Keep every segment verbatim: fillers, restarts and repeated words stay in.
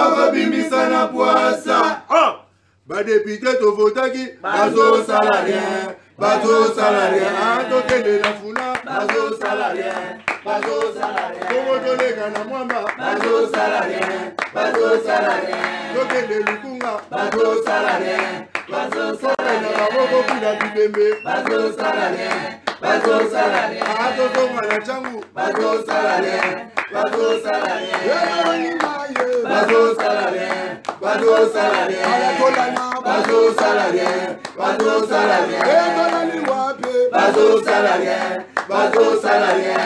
babimisa na poasa. Ah! Ba député to votaki, bazo salarien, bazo salarien, atokende na funa, bazo salarien, bazo salarien. Kongo tolega na mwamba, bazo salarien, bazo salarien. Tokende lukunga, bazo salarien, bazo salarien. Na baboko kida bibembe, bazo salarien, bazo salarien. Atotonga na changu, bazo salarien, bazo salarien. Bazo salarien, bazo salarien. Bazo salarien, bazo salarien. Bazo salarien, bazo salarien.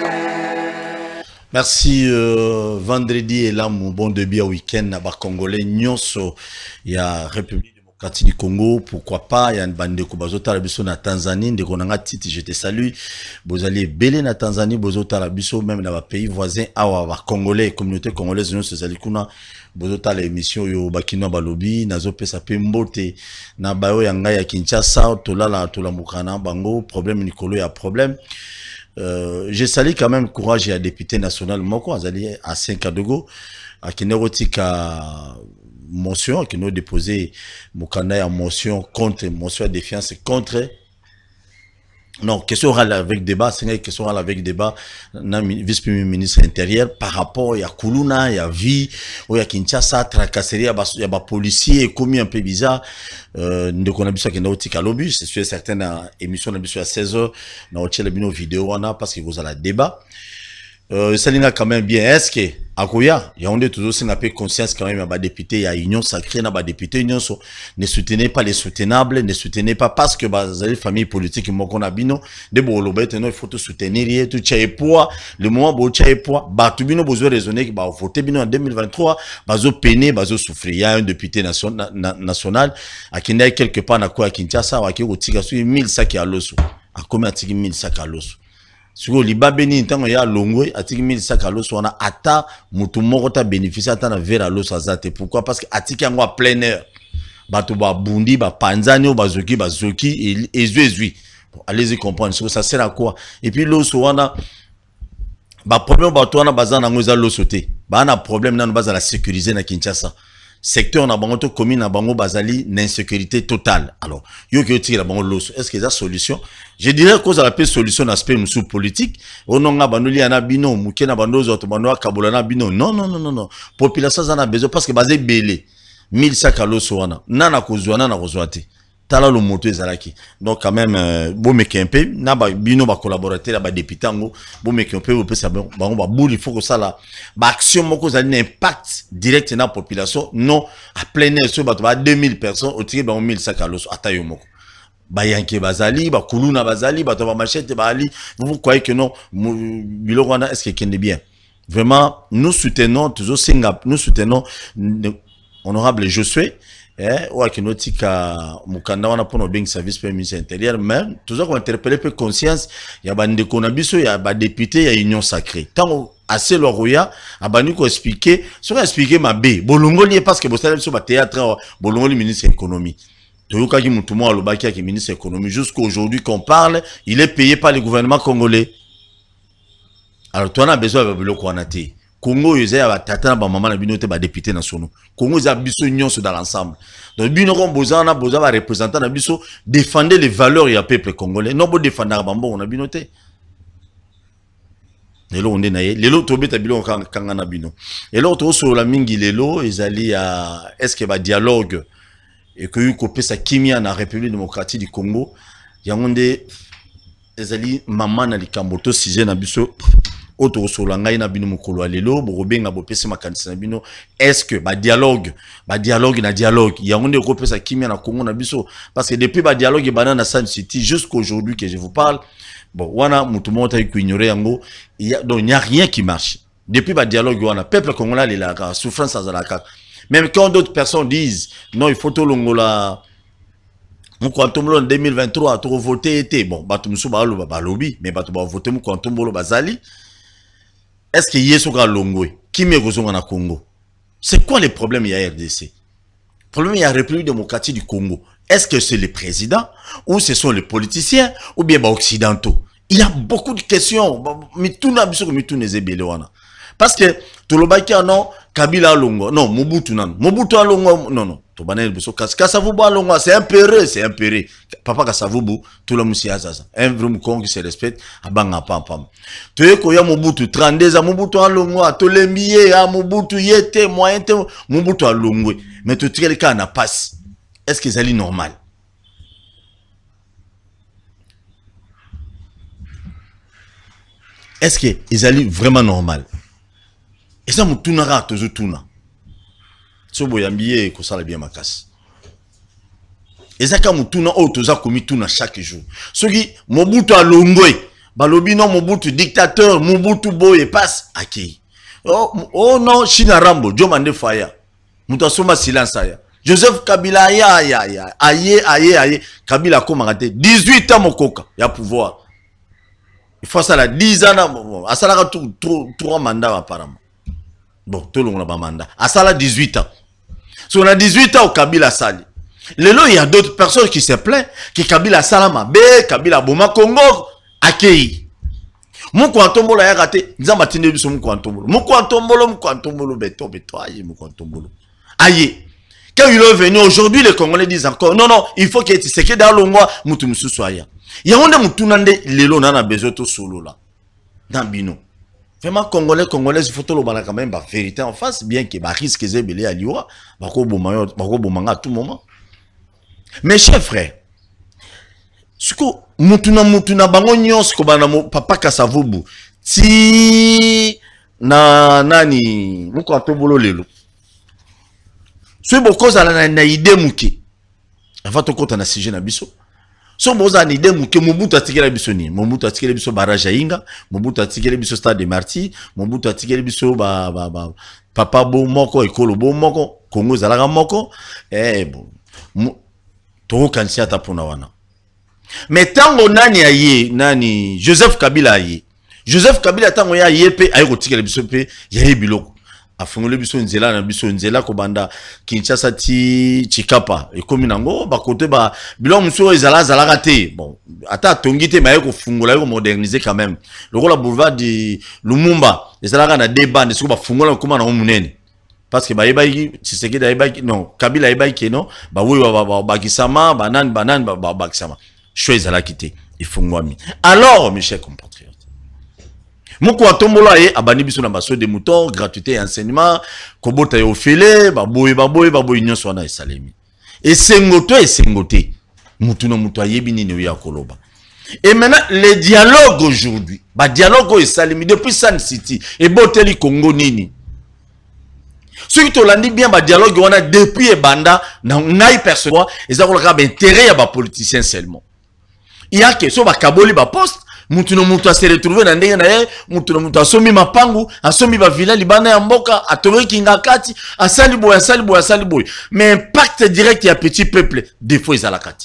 Merci. Euh, vendredi et là, mon bon début au week-end, à Congolais, Nyonso, il y a République démocratique du Congo, pourquoi pas, il y a une bande de Kobazota, la biso na Tanzanie, de Konanga Titi, je te salue. Vous allez belé na Tanzanie, Bozota la biso, même dans les pays voisins, à Congolais, communauté congolaise, nous, c'est Zalikuna. Bozota l'émission yo bakino balobi nazo pesa pe mbote na bayo yanga ya Kinshasa tolala tolamukana bango problème nikolo ya problème. Euh, je salue quand même courage à député national moko azali à cinq adogo à kinerotika motion qui nous déposé mukanda ya motion contre motion de défiance contre. Non, question orale avec débat, c'est une question orale avec débat, vice-premier ministre intérieur, par rapport à Kuluna, il y a vie, il y a Kinshasa, tracasserie, il y a des policiers, commis un peu bizarre, euh, nous connaissons ça qui est nautique à l'obus, c'est sûr, certaines émissions, on à seize heures, on a aussi les vidéos, on a, parce que vous avez le débat. Euh, ça n'est quand même bien. Est-ce que, à Koya, il y a un de toujours, c'est un peu conscience quand même, il y a des députés, il y a union sacrée, il y a des députés, union, ne soutenez pas les soutenables, ne soutenez pas parce que, bah, les familles politiques, ils m'ont qu'on a bino, de bolobet, il faut tout soutenir, tout tchaye poids, le moment où tchaye poids, bah, tout bino, besoin raisonner, bah, voter bino en deux mille vingt-trois, bah, zo peiner, bah, zo souffrir. Il y a un député nation, na, na, national, à qui n'est quelque part, na quoi, à Kinshasa, à qui, au tiga, mille sacs à l'osso. À combien à tiga mille sacs à l'osso? Sur le Babeni, tant qu'il y a l'ongwe, à tiki mille sacs à l'eau, on a ata, moutoumoro ta bénéficié à ta vers à l'eau, ça zate. Pourquoi? Parce que à tiki en plein air. Bato ba bundi, ba panzani, ba zoki, ba zoki, et zui, zui. Allez-y comprendre. Ça sert à quoi? Et puis l'eau, on a, ba problème, ba toi, on a bazan, on a l'eau sauté. Ba on a problème, on a base à la sécuriser, na Kinshasa. Secteur na bango to commune na bango bazali l'insécurité totale. Alors, yo ki otiki la bango loso. Est-ce que ça solution? Je dirais que ça appelle solution aspect sous politique. Ononga banoli ana bino, muke na bando zoto bando kabola na bino. Non non non non non. Population ça na besoin parce que basé belé. mille sacs à loso wana. Nana kozwa nana kozwa te. Tala lo moto ezalaki. Donc quand même euh, bo mekempe na ba bino ba collaborateur ba député ngo bo mekempe bo pesa bango ba bouli il faut que ça la ba action moko za un impact direct na population non à plein air so ba deux mille personnes au tiré ba mille sacs à l'os atayo moko ba yanke bazali ba kuluna bazali ba to ba machette ba ali vous croyez que non biloko wana est-ce que kende bien vraiment nous soutenons toujours singa nous soutenons honorable Josué. Eh, ou à Kenotika, Mukanda, on a pour nos bing service pour le ministère intérieur, même, toujours qu'on interpelle peu conscience, il y a des conabiso, il y a des députés, il y a union sacrée. Tant assez le roya, a banu ko expliquer, sur expliquer ma B, bolongo lié parce que vous savez sur le théâtre, bolongo le ministre de l'économie. Toyoka ki mutumo a l'obaki qui ministre de l'économie, jusqu'à aujourd'hui qu'on parle, il est payé par le gouvernement congolais. Alors, toi, on a besoin de le koanate. Congo, ils ont tata ba maman na bino te ba député nationaux. Congo, ils ont biso nyonso dans l'ensemble. Donc, bino kon boza na boza ba représentant na biso défendre les valeurs ya peuple congolais. Non bo défendre ba mbo na bino te. Lelo onde na ye, lelo to beta bilo kanga na bino. Lelo to so la mingi lelo, ils allaient à est-ce que ba dialogue et que yu kopé sa kimia na République démocratique du Congo. Yangonde ils allaient maman na likamboto sixième na biso. Autre solanga ina bino mukolo alelo bobenga bopesi makanisa na bino est-ce que ba dialogue ba dialogue na dialogue ya onde ko pesa kimia na Congo na biso parce que depuis ba dialogue banana Sun City jusqu'aujourd'hui que je vous parle bon wana mutu monta ku ignorer yango il y a donc il n'y a rien qui marche depuis ba dialogue wana peuple congolais la souffrance à la carte même quand d'autres personnes disent non il faut to longola Moukantombolo en deux mille vingt-trois to voter été bon batumsu ba lo ba lobby mais batu ba voter Moukantombolo bazali. Est-ce qu'il y a ce gars Longwe qui me rejoint en Congo? C'est quoi le problème il y a R D C? Le problème il y a la République démocratique du Congo. Est-ce que c'est le président ou ce sont les politiciens ou bien les occidentaux? Il y a beaucoup de questions. Mais tout n'a pas mais tout n'est pas parce que tout le bail non Kabila alongo. Non, Mobutu non. Mobutu alongo. Non, non. Kasavubu alongo. C'est impéré, c'est impéré. Papa Kasavubu, tout le monde s'y a ça. Un vrai con qui se respecte. Abanga pam pam. Tu es quoi Mobutu? trente-deux ans, Mobutu alongo. Tu l'embillé, Mobutu yete, moyen te. Mobutu alongo. Mais tu tires le cas, n'a pas. Est-ce que c'est normal? Est-ce que ils allaient vraiment normal? Et ça me tournera toujours tourna. So boyambié ko sala bien ma casse. Et ça quand me tourna oh toza komi tourna chaque jour. Ce qui Mobutu alongwe, balobi non Mobutu dictateur, Mobutu boye passe aki. Oh oh non China Rambo, Joe Mande Faya. Mutasoma silence aya. Joseph Kabila ya ya ya aye aye aye Kabila comme raté dix-huit ans mokoka ya pouvoir. Il faut ça la dix ans à ça la tout trois mandats apparemment. Bon, tout le monde a un mandat. À ça, là, dix-huit ans. Si on a dix-huit ans au Kabila Sali. Le lot, il y a d'autres personnes qui se plaignent que Kabila Salama, B, Kabila Boma Congo, accueilli. Mon quantombolo a raté. Nous avons atteint mon quantombolo. Mon quantombolo, mon quantombolo, beto, beto, aïe, mon quantombolo. Aïe. Quand il est venu aujourd'hui, les Congolais disent encore, non, non, il faut que tu sais que dans le mois, Moutoumsou soit. Il y a un moutounande, les lots, on a besoin de solo là. Dans Bino. Vraiment, Congolais, Congolais, il faut tout le monde quand même, la vérité en face, bien que bah risque c'est belé à Liwa, bah ko bomanga, bah ko bomanga à tout moment. Mes chers frères, ce que mutuna mutuna bango nyos ko bana papa Kasavubu, ti na nani, muko atobolo lelo. Ce boko za na na idée muke. Avant to kota na sujet na biso. So boza ni idée muke Mobutu atikela biso ni. Mobutu atikela biso barrage inga, Mobutu atikela biso stade de Martyrs, Mobutu atikela biso ba ba ba papa bo moko ekolo bo moko, Congo zalaka moko. Eh bon. To kansia ta pona wana. Mais tango nani aye, nani Joseph Kabila aye. Joseph Kabila tango ya aye pe aye kotikela biso pe ya biloko. Afungole biso nzela na biso nzela ko banda Kinshasa ti Chikapa e komi nango ba kote ba bilo muso ezala zala raté bon ata tongite ba ko fungola ko moderniser quand même le rôle boulevard de Lumumba ezala na débat ne ba fungola ko na munene parce que ba yeba yi Tshisekedi da yeba non Kabila yeba ki non ba oui ba ba bakisama banan banan ba bakisama choix ezala kité il fungwami. Alors mes chers compatriotes, Moko atombolo aye abani biso na baso de moutons, gratuité et enseignement, kobota yo fele, baboy baboy baboy nyonso wana esalemi. Et sengoto et sengoté. Mutuna mutu ayebi nini ya koloba. Et maintenant le dialogue aujourd'hui, ba dialogue esalemi depuis Sun City et boteli Congo nini. Ceux qui te l'ont dit bien ba dialogue wana depuis e banda na ngai personnellement, ezako la ba intérêt ya ba politiciens seulement. Il y a que so ba kaboli ba poste Mutuno mutu a se retrouvé dans ndenge na ye, mutuno mutu a somi mapangu, a somi ba villa libana ya mboka, a towe kinga kati, a sali boy, a sali boy, a sali boy. Mais impact direct ya petit peuple, des fois ils a la kati.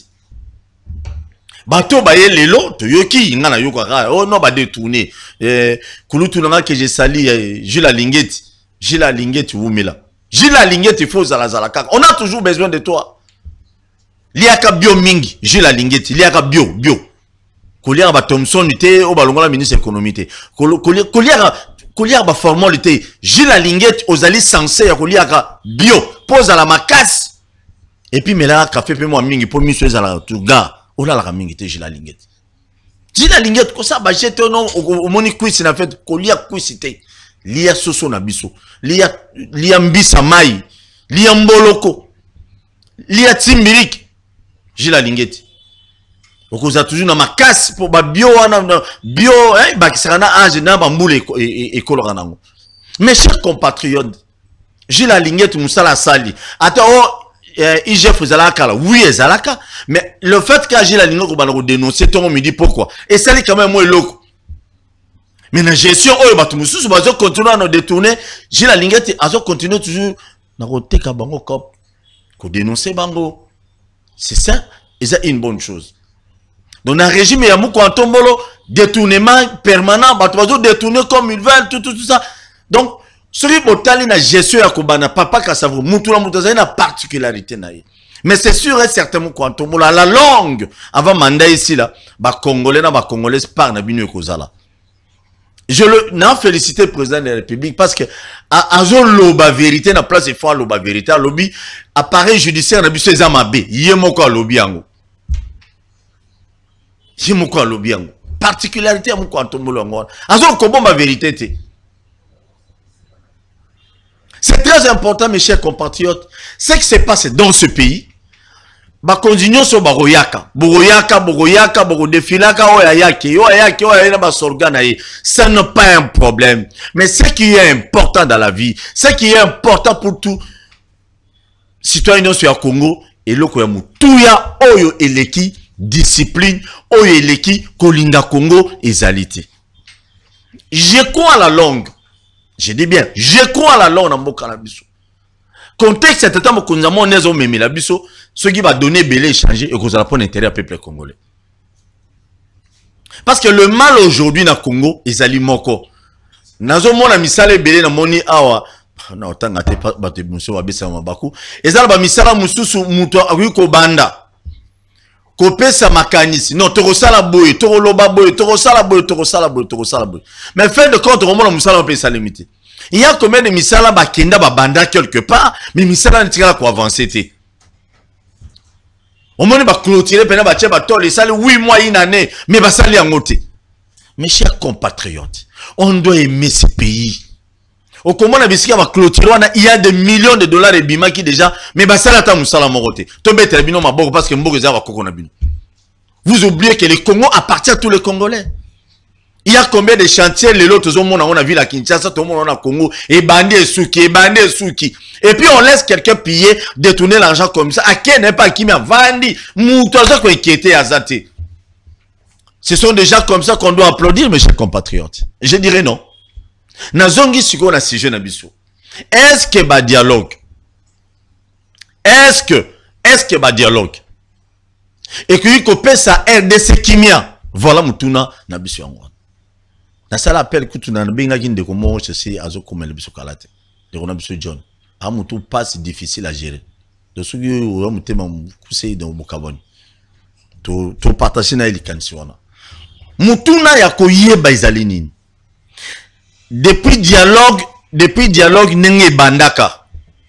Bato ba ye lelo, to yoki, inga na yoko ra, oh non ba détourner. Eh, kulutu nanga que j'ai sali, eh, Gila Lingeti, Gila Lingeti wumela. Gila Lingeti faut zala zala kaka. On a toujours besoin de toi. Liaka bio mingi, Gila Lingeti, liaka bio, bio. Kolière ba Thomson était au balongola ministre économie. Kolière kolière ba formalité. Gilles Lingette aux alliés censés à kolière bio pose à la macasse. Et puis mais là café pe moi mingi pour monsieur à la tout gars. Oh là la mingi était Gilles Lingette. Gilles Lingette ko ça ba jete non au moni quiz na fait kolière quizité. Lia soso na biso. Lia lia mbisa mai. Lia mboloko. Lia timbirik. Gilles Lingette. Donc on a toujours dans ma casse pour ba bio bio hein ba qui sera na âge na ba mboule et coloranango. Mes chers compatriotes, j'ai la lignette Moussala Sali. Attends I G F zalaka là oui zalaka mais le fait que j'ai la lignette ko ba dénoncer ton me dit pourquoi et ça quand même moi loko. Mais la gestion oh ba tout mususu ba zo continuer à nous détourner, j'ai la lignette a zo continuer toujours na ko teka bango ko ko dénoncer bango. C'est ça et c'est une bonne chose. Dans un régime, il y a beaucoup de tombolo, détournement permanent, bah, détourner comme ils veulent, tout, tout, tout ça. Donc, celui qui a une gestion à Kobana, papa Kassavou, Moutoula Moutaza, une particularité. Mais c'est sûr et certainement qu'on tombe à la longue, avant mandat ici, là, bah, Congolais, bah, Congolais, par Nabinu et Kozala. Je le n'ai félicité le président de la République parce que à à loba vérité na place il faut loba vérité à lobby appareil judiciaire na biso ezamabe yemoko à lobby yango yemoko à lobby yango particularité à moko antombolo yango azo kobomba vérité te. C'est très important mes chers compatriotes, ce qui se passe dans ce pays. Ba continuons sur baroyaka boroyaka boroyaka borodefilaka oyayaki oyayaki oyayena ba sorgana yi, ça n'est pas un problème, mais ce qui est important dans la vie, ce qui est important pour tout citoyen sur Congo et loko ya mutuya oyo eleki discipline oyo eleki kolinga Congo ezalité. Je crois à la langue, je dis bien je crois à la langue na mboka na biso. Contexte c'est temps que nous avons nezo memi la biso, ce qui va donner belé changer et que ça va prendre intérêt à peuple congolais. Parce que le mal aujourd'hui na Congo est ali moko. Nazo mona misale belé na moni awa na otanga te pas ba te muso wa besa mabaku. Ezala ba misala mususu muto akuko banda. Kopesa makanisi. Non, toko sala boye, toko loba boye, toko sala boye, toko sala boye, toko sala boye. Mais fin de compte, on mona musala pe sa limité. Il y a combien de misala ba kenda ba banda quelque part, mais misala n'tira ko avancer té. On m'a ba clôturer pena ba tche ba tol et sali huit mois une année, mais ba sali en côté. Mes chers compatriotes, on doit aimer ce pays. Au comment na bisika ba clôturer il y a des millions de dollars et bima qui déjà, mais ba sala ta musala mon côté. Tombe termino ma boko parce que mboko za ba koko na bino. Vous oubliez que le Congo appartient à tous les Congolais. Il y a combien de chantiers, les autres ont on a vu la Kinshasa, tout le monde a Congo, et bandé et souki, et bandé et souki. Et puis on laisse quelqu'un piller, détourner l'argent comme ça. À qui n'est pas qui m'a vendu, moutoisa quoi qui était azaté. Ce sont des gens comme ça qu'on doit applaudir, mes chers compatriotes. Je dirais non. Nazongi siko na sujet na biso. Est-ce que ba dialogue? Est-ce que, est-ce que ba dialogue? Et que yiko pesa R D C Kimia, voilà mutuna na biso yango. Na sala appel kutu na benga kinde ko mo ceci azo komele biso kalate. De kona biso John. Amutu passe difficile à gérer. De ce que o mutema kusei dans Bokaboni. To to partager na elikansi wana. Mutuna ya ko yeba izali nini. Depuis dialogue, depuis dialogue nenge bandaka.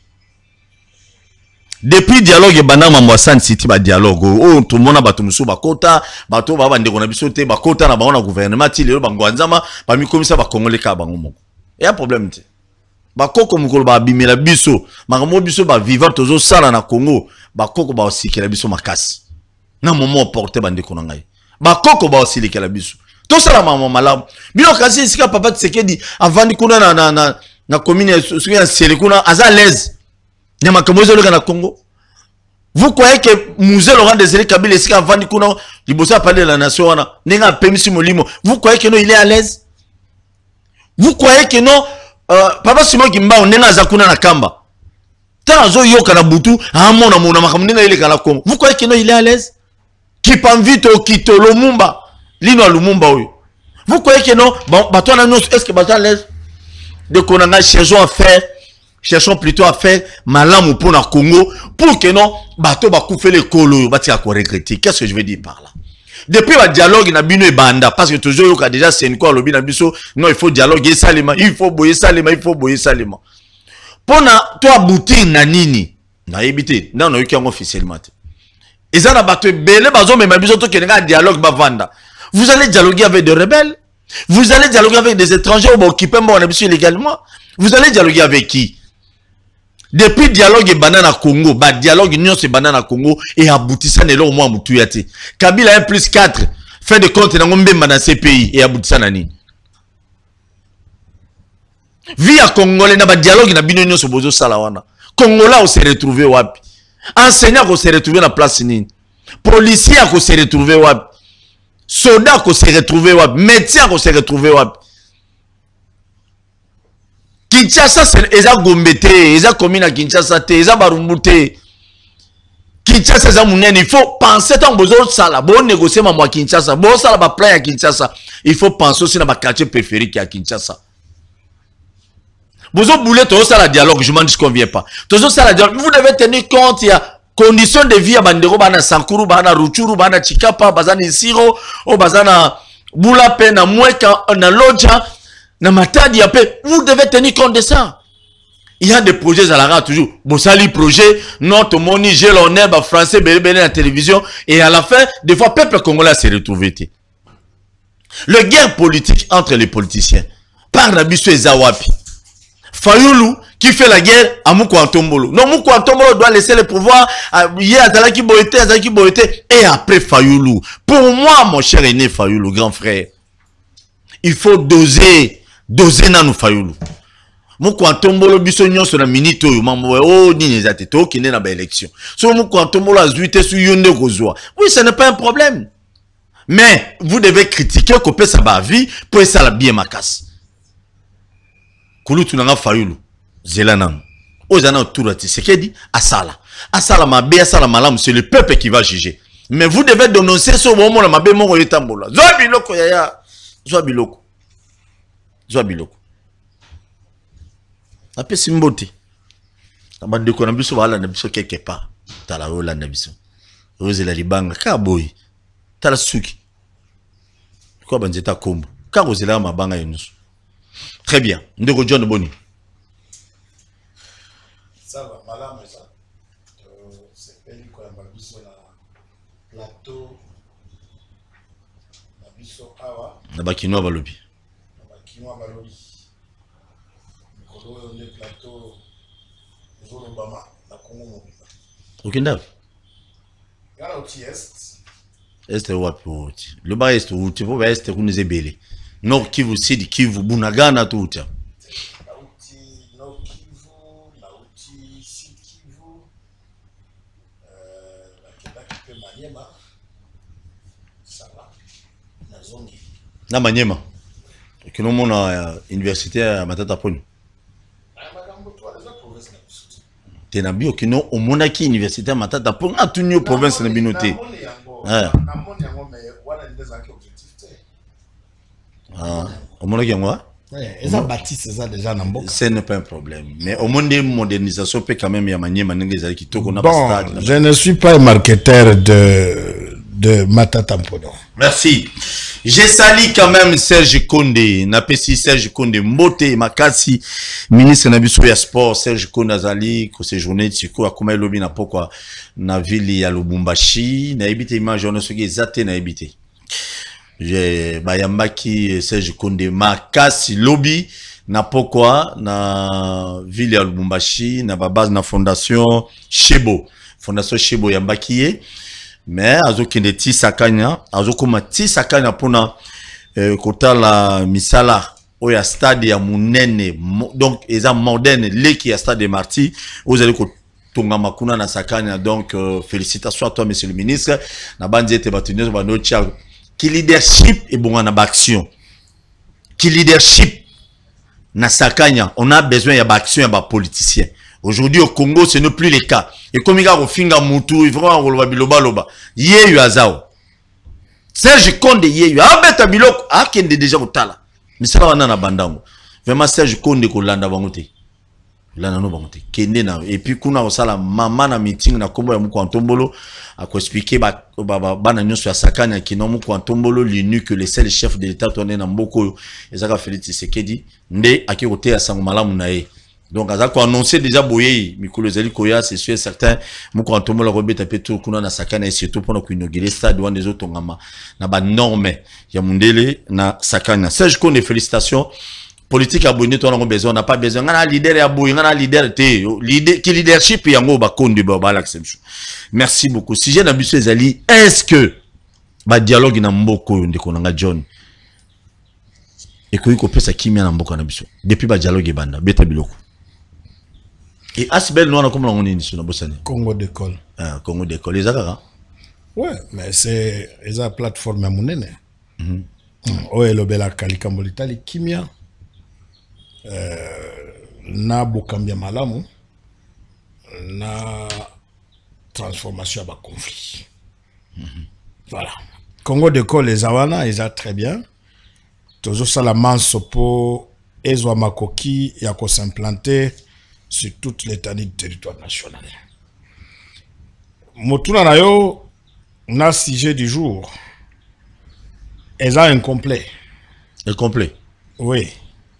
Depuis dialogue et banama Mwasan City ba dialogue oh tout le monde a battu musu bakota bato ba bande ko na biso te bakota na ba na gouvernement ti lelo bangwanzama ba mi komisa ba congolais ka bango moko. Et un problème te. Ba koko mukolo ba bimela biso, makamo biso ba vivant tozo sala na Congo, ba koko ba osikela biso makasi. Na moment porter bande ko na ngai. Ba koko ba osikela biso. To sala mama malamu. Bino kasi sika papa Tshisekedi avandi kuna na na na, na commune suki ya sele kuna aza l'aise. Na Congo. Vous croyez que Mouzé Laurent Désiré Kabila est avant de kuna libosa parler de la nation wana nenga permis molimo. Vous croyez que non il est à l'aise? Vous croyez que non euh, papa Simon Kimba nenga zakuna na kamba. Tanzo yoka na butu amona mona makamnenga ile kana Congo. Vous croyez que non il est à l'aise? Kipamvito Kito Lumumba Lino Lumumba oyo. Vous croyez que non bon bato na nous est-ce que bato à l'aise de konanga cherchons à faire cherchons plutôt à faire malamu pour le Congo pour que non bateau ba koufer les colo ba tia ko regretter. Qu'est-ce que je veux dire par là? Depuis le dialogue na bino e banda parce que toujours yoka déjà c'est une quoi lobi na biso non il faut dialoguer salima il faut boyer salima il faut boyer salima pona toi boutir na nini na ebité non non yoki officiellement et ça na bateau belé bazo même biso to kenga dialogue ba vanda. Vous allez dialoguer avec des rebelles, vous allez dialoguer avec des étrangers ou occuper mon biso illégalement, vous allez dialoguer avec qui? Depuis dialogue et banana Congo, bah dialogue union c'est banana Congo et aboutissant n'est là au moins Moutouyaté. Kabila un plus quatre, fait de compte dans dans ces pays et aboutissant nani. Via Congolais n'a pas dialogue n'a bien union sur Bozo Salawana. Congolais on s'est retrouvé wapi. Enseignant on s'est retrouvé dans place nini. Policier on s'est retrouvé wapi. Soldat on s'est retrouvé wapi. Médecin on s'est retrouvé wapi. Kinshasa c'est eza Gombe te, eza commune à Kinshasa te, eza Barumbu te. Kinshasa eza munene, il faut penser tant besoin sala, bon négocier ma moi Kinshasa, bon sala ba plan à Kinshasa. Il faut penser aussi dans ma quartier préféré qui est à Kinshasa. Besoin bouler tout ça la dialogue, je m'en dis qu'on vient pas. Tout ça la dialogue, vous devez tenir compte il y a conditions de vie à Bandero bana Sankuru bana Ruchuru bana Chikapa bazana Isiro, o bazana Bula Pena Mweka na Loja. Namatadi après, vous devez tenir compte de ça. Il y a des projets à la rate toujours. Bossali projet, notre moni, j'ai l'honneur, bah, français, belé, belé, la télévision. Et à la fin, des fois, peuple congolais s'est retrouvé. Le guerre politique entre les politiciens. Par Nabiso et Zawapi. Fayoulou, qui fait la guerre à Moukouantombolo. Non, Moukouantombolo doit laisser le pouvoir. Il y a Azalaki Boete, Azalaki Boete. Et après Fayoulou. Pour moi, mon cher aîné Fayoulou, grand frère, il faut doser, doser dans nous Fayoulou. Moukouantombolo bisognon sur la minute où mambo oh ni les atéto qui n'est pas élection. So Moukouantombolo a zuité sur Yonde Gozoa. Oui, ce n'est pas un problème. Mais vous devez critiquer que ça va vie pour ça la bien ma casse. Koulou tunanga Fayoulou. Zelanam. Ozana autour de Tshisekedi asala. Asala mabe asala malam, c'est le peuple qui va juger. Mais vous devez dénoncer ce moment la mabe mon etambola. Zoabiloko yaya. Zoabiloko. Zoabiloko. Après Simbote. Abande ko na biso wala na biso quelque part. Tala ola na biso. Rose la libanga ka boy. Tala suki. Quoi banzeta kombo. Ka rose la mabanga yenusu. Très bien. Ndeko John Boni. Ça va malama ça. Euh c'est pays ko ya biso na plateau. Na biso awa. Na bakino balobi. Na bakino balobi. Le plateau Zolobama, la Congo mobile. Okenda. Yala oti est. Est wapi oti. Le ba est oti, po ba est kuneze bele. Nord Kivu Sud Kivu Bunagana tout. La oti Nord Kivu, la oti Sud Kivu. Euh la kenda kipe Maniema. Ça va. Na zongi. Na Maniema. Kino mona université à Matata Poni. Tenabio kino omonaki université Matata Poni a tunyo province na binoté. Ah. Ah, omonaki ngwa? Ouais, et ça bâtisse ça déjà dans Mboka. Ce n'est pas un problème. Mais au monde de modernisation peut quand même y a Maniema n'engeza qui toko na Bon, stade. je ne suis pas un marketeur de de Matata Poni. Merci. J'ai sali quand même Serge Konde. Napesi Serge Konde Mbote Makasi, ministre Nabiso ya sport. Serge Konde Azali, ko se journée tiko akoma lobi na pokwa na ville ya Lubumbashi. Na ebite image on soki ezate na ebite. J'ai bayambaki Serge Konde Makasi lobi na pokwa na ville ya Lubumbashi na babase na fondation Shebo. Fondation Shebo yambaki ye. Mais azo kende ti sakanya azo koma ti sakanya pona euh, kota la misala oya stade ya munene donc eza moderne leki ya stade de Marty vous allez ko tonga makuna na sakanya donc euh, félicitations à toi monsieur le ministre na bandi ete batunyo ba no tia ki leadership et bon na action ki leadership na sakanya on a besoin ya ba action ya ba politicien. Aujourd'hui au Congo, ce n'est plus le cas. Et comme il y a un finga moutou, il faut un biloba loba. Yé yu azao. Serge Konde yé yu. Ah beta biloko. Ah kende déjà au tala. Mais ça va na bandango. Vraiment Serge Konde ko landa bangote. Landa no bangote. Kende na. Et puis kuna osala mama na meeting na kombo ya muko Antombolo. A ko expliquer ba ba ba na nyonso ya sakanya ki no muko Antombolo l'U que le seul chef de l'état tourné na mboko. Ezaka Félix Tshisekedi. Nde akikote ya sango malamu na ye. Donc, à quoi annoncer déjà boyé, Mikolo Zeli Koya, c'est sûr et certain, moi quand on me le rebête un peu tout, qu'on a na sakana et surtout pour nous inaugurer stade devant des autres ngama, na ba norme, ya mundele na sakana. Serge Konde, félicitations. Politique abonné, toi on a besoin, on n'a pas besoin. On a leader et aboy, on a leader té, leader, qui leadership et yango ba Konde ba ba l'acception. Merci beaucoup. Si j'ai n'abusé Zali, est-ce que ba dialogue na mboko de konanga John? Et que ko pesa kimia na mboko na biso. Depuis ba dialogue banda, beta biloko. Et Asbel, nous on a comme on est sur la Congo d'école. Ah, Congo d'école. Les Akara? Ouais, mais c'est une plateforme à mon aîné. Oh, et le bel Kalikambolitali, Kimia. Na Bokambia Malamu. Na transformation à conflit. Voilà. Congo d'école, les Awana, ils ont très bien. Toujours ça la mansopo, Ezwa Makoki, il y a qu'à s'implanter sur toute l'étendue du territoire national. Motuna Nayo, on a sujet du jour. Elles ont incomplet. Incomplet? Oui.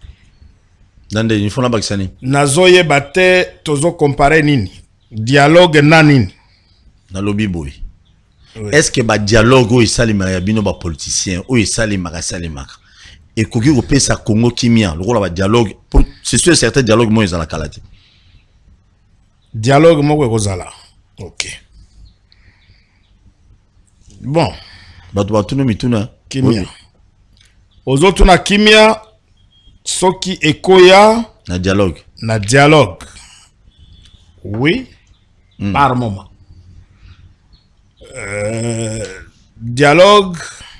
Dande il faut na bakisani. Nazoye bate tozo comparer nini. Dialogue na nini. Na lobby boy. Oui. Est-ce que ba dialogue o isali ma bino ba politicien o isali ma sali maka. Et koki ko pesa Congo kimia, le rôle ba dialogue c'est sûr certain dialogue mo ezala kalati. Dialogue mo ko zala. OK. Bon, bato batuna mituna kimia. Ozoto na kimia soki ekoya na dialogue. Na dialogue. Oui. Mm. Par moment. Euh, dialogue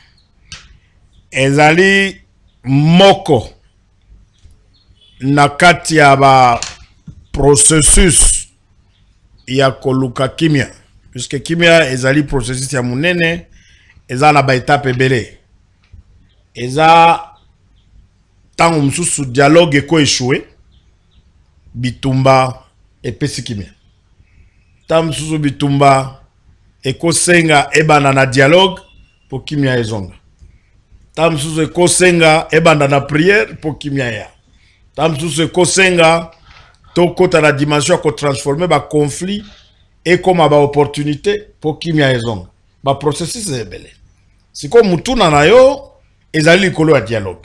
ezali moko na kati ya ba processus ya koluka kimia. Puisque kimia ezali processus ya munene eza na ba étape ebele. Eza tango mususu dialogue eko échoué bitumba epesi kimia. Tango mususu bitumba eko senga ebana na dialogue pour kimia ezonga. Tango mususu eko senga ebana na prière pour kimia ya. Tango mususu eko senga tokota na dimension ko transformer ba conflit et comme ba opportunité pour kimia ezonga. Ba processus ebele. Siko mutuna na yo ezali likolo ya dialogue.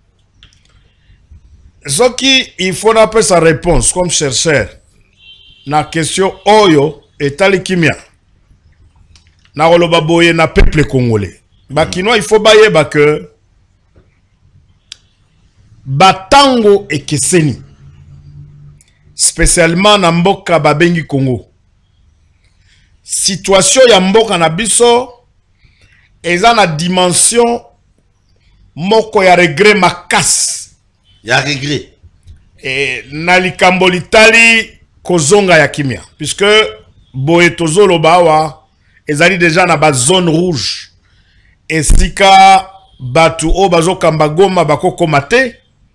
Soki il faut appeler sa réponse comme chercheur na question oyo etali kimia. Na roloba boye na peuple congolais. Ba kinois il faut bayeba que batango ekeseni. Spécialement na mboka babengi Congo. Situation ya mboka na biso eza na dimension moko ya regret makasi. Ya regret. Et na likambo litali kozonga ya kimia. Puisque boye tozolo bawa ezali déjà na ba zone rouge. Esika batu o bazo kambagoma bako komate.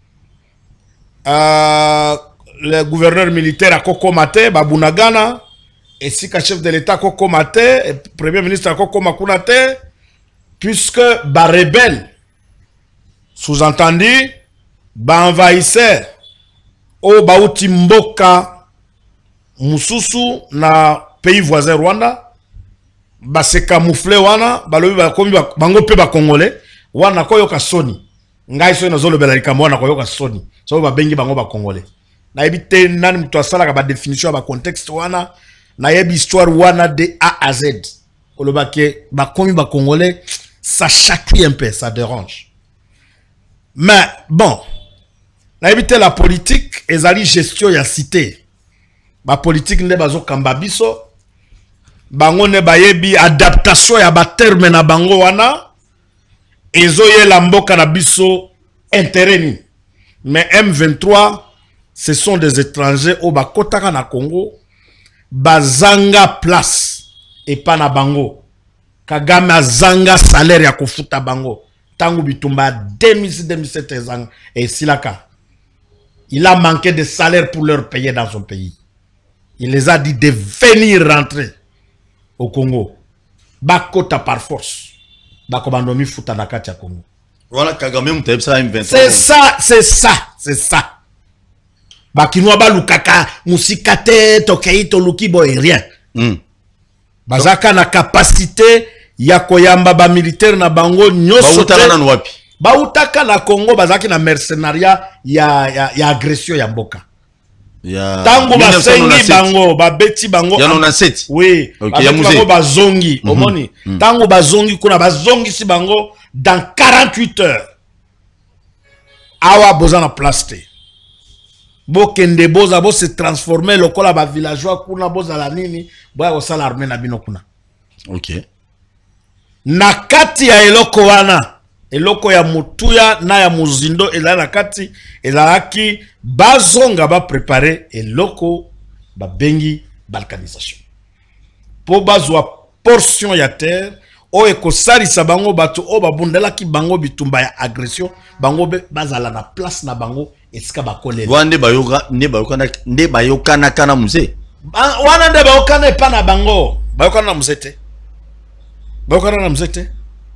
Euh, le gouverneur militaire a kokomate babunagana. Esika chef de l'état kokomate, premier ministre a kokomakunate. Puisque ba rebelle sous-entendu ba envahisseur o ba uti mboka mususu na pays voisin Rwanda ba se camoufler wana balobi ba komi bango pe ba congolais wana koyoka soni ngai so na zolo bela likambo wana koyoka soni so ba bengi bango ba congolais na ebite nani mtu asala ka ba définition ba contexte wana na yebi histoire wana de A à Z koloba ke ba komi ba congolais ça chatouille un peu, ça dérange. Mais bon, na éviter la politique, ezali gestion ya cité. Ba politique ne bazo kambabiso, bango ne bayebi adaptation ya ba terme na bango wana, ezoye la mboka na biso intérêt ni. Mais M vingt-trois, ce sont des étrangers au bakotaka na Congo, bazanga place et pas na bango. Kagame azanga salaire ya kofuta bango. Tangu bitumba deux mille six deux mille sept et silaka. Il a manqué de salaire pour leur payer dans son pays. Il les a dit de venir rentrer au Congo. Bakota par force. Bakobandomi futa na kati ya Congo. Voilà Kagame muteb ça M vingt-trois. C'est ça, c'est ça, c'est ça. Bakinwa ba lukaka musikate tokei to luki boy rien. Mm. Bazaka na capacité ya koyamba ba militaire na bango nyoso bautaka na wapi bautaka na Congo bazaki na mercenariat ya ya, ya agression ya mboka ya tango basengi bango babeti bango ya quatre-vingt-dix-sept oui okay, ya bango bazongi mm -hmm. Omoni mm -hmm. Tango bazongi kuna bazongi si bango dans quarante-huit heures awa bozana plaste bokende boza bo se transformer lokola ba villageois kuna boza la nini boya osala armée na bino kuna. OK. Na kati ya eloko wana eloko ya mutuya na ya muzindo ezala na kati ezalaki bazonga ba préparer eloko ba bengi balkanisation po bazwa portion ya terre o ekosalisa bango bato o babundelaki bango bitumba ya agression bango be bazala na place na bango esika bakolela wande bayoka ne bayokana ne bayokana kana muse wana nde bayokana epa na bango bayokana na musete bayokana na musete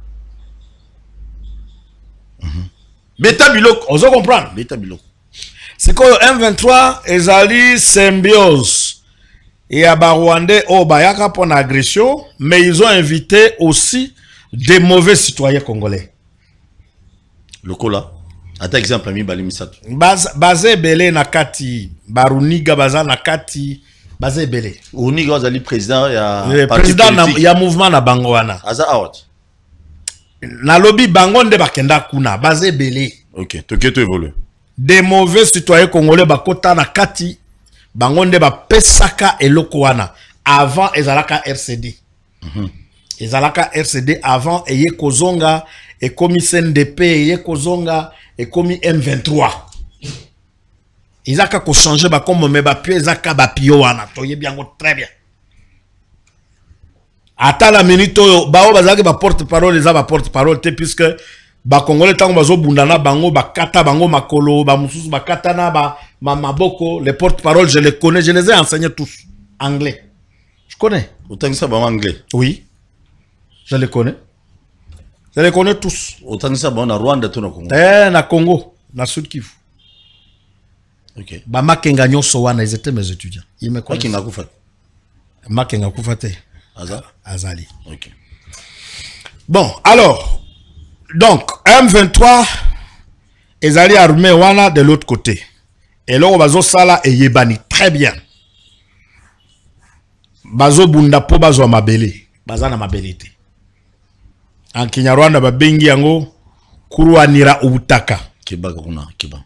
mhm beta biloko ozo comprendre beta biloko C'est que M vingt-trois ezali symbiose et à Rwandais au Bayaka pour l'agression, mais ils ont invité aussi des mauvais citoyens congolais. Le cola. Attends exemple ami Bali Misato. Basé belé nakati, Baruniga baza nakati, basé belé. Uniga azali président ya le président na, ya mouvement na bango wana. Aza out. Na lobby bango nde bakenda kuna, basé belé. OK, toke to évolue. Des mauvais citoyens congolais bakota nakati, bango nde ba pesaka eloko wana avant ezalaka R C D. Mhm. Mm ezalaka R C D avant eye kozonga et komi C N D P eye kozonga et komi M vingt-trois. Izaka ko changer ba comme me ba pio ezaka ba pio wana toye biango très bien. Ata la minute oyo ba o bazaki ba porte-parole eza ba porte-parole te puisque ba congolais tango bazo bundana bango ba kata bango makolo ba mususu ba kata na ba ma maboko les porte-parole je les connais, je les ai enseignés tous anglais. Je connais. Autant que ça ba anglais. Oui. Je les connais. Je les connais tous. Autant que ça, bon, na Rwanda, tout na Congo. Eh, na Congo, na Sud Kivu. Ok. Ba makenga nyoso wana, ils étaient mes étudiants. Ils me connaissent. Makenga Koufate. Makenga Koufate. Aza. Azali. Ok. Bon, alors, donc, M vingt-trois, ils allaient armés wana de l'autre côté. Et là, bazo sala et yebani. Très bien. Bazo bunda po bazo mabele. Bazana mabelite. En Kinyarwanda babengi yango kuruanira ubutaka. Kiba kuna kiba.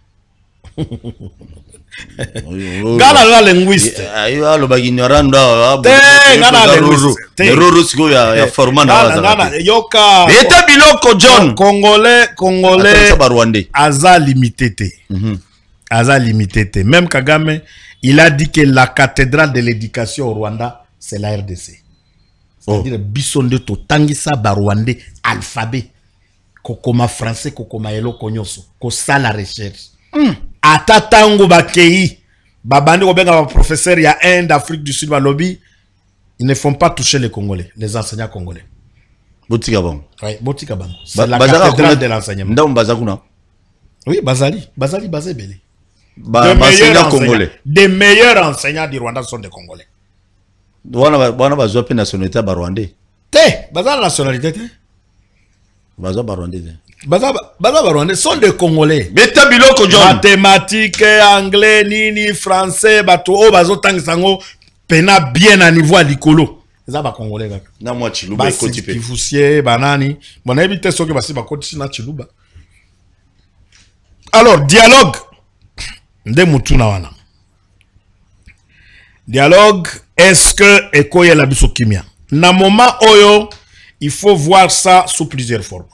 Gala la linguiste. Ayo alo baginyaranda. Te gala linguiste. Erreur siko ya ya format na waza. Gala yoka. Eta biloko John. Congolais congolais Rwandais. Aza limité te. Mhm. Aza limité te. Même Kagame, il a dit que la cathédrale de l'éducation au Rwanda, c'est la R D C. C'est-à-dire, bisonde to tangisa barwande alphabet. Kokoma français, kokoma elo konyoso. Ko sala recherche. Mm. Ata tango bakei. Babandi ko benga ba professeur ya Inde, Afrique du Sud, ba lobby. Ils ne font pas toucher les Congolais, les enseignants congolais. Botika bon. Oui, Botika bon. C'est la cathédrale de l'enseignement. Ndam bazakuna. Oui, Bazali. Bazali, Bazébélé. Ba, enseignants congolais. Des meilleurs enseignants du Rwanda sont des Congolais. Wana wana bazwa pe nationalité ba Rwandais. Te, baza nationalité te. Bazwa ba Rwandais. Baza baza ba Rwandais sont des Congolais. Beta biloko John. Mathématiques, anglais, nini, français, bato o bazo tangisango pena bien à niveau à likolo. Eza ba Congolais kaka. Na mwa Chiluba ekoti pe. Kifusier, banani. Bon na ebite soki basi ba koti na Chiluba. Alors, dialogue. Nde mutuna wana. Dialogue, est-ce que ekoye la biso kimia? Na moment oyo, il faut voir ça sous plusieurs formes.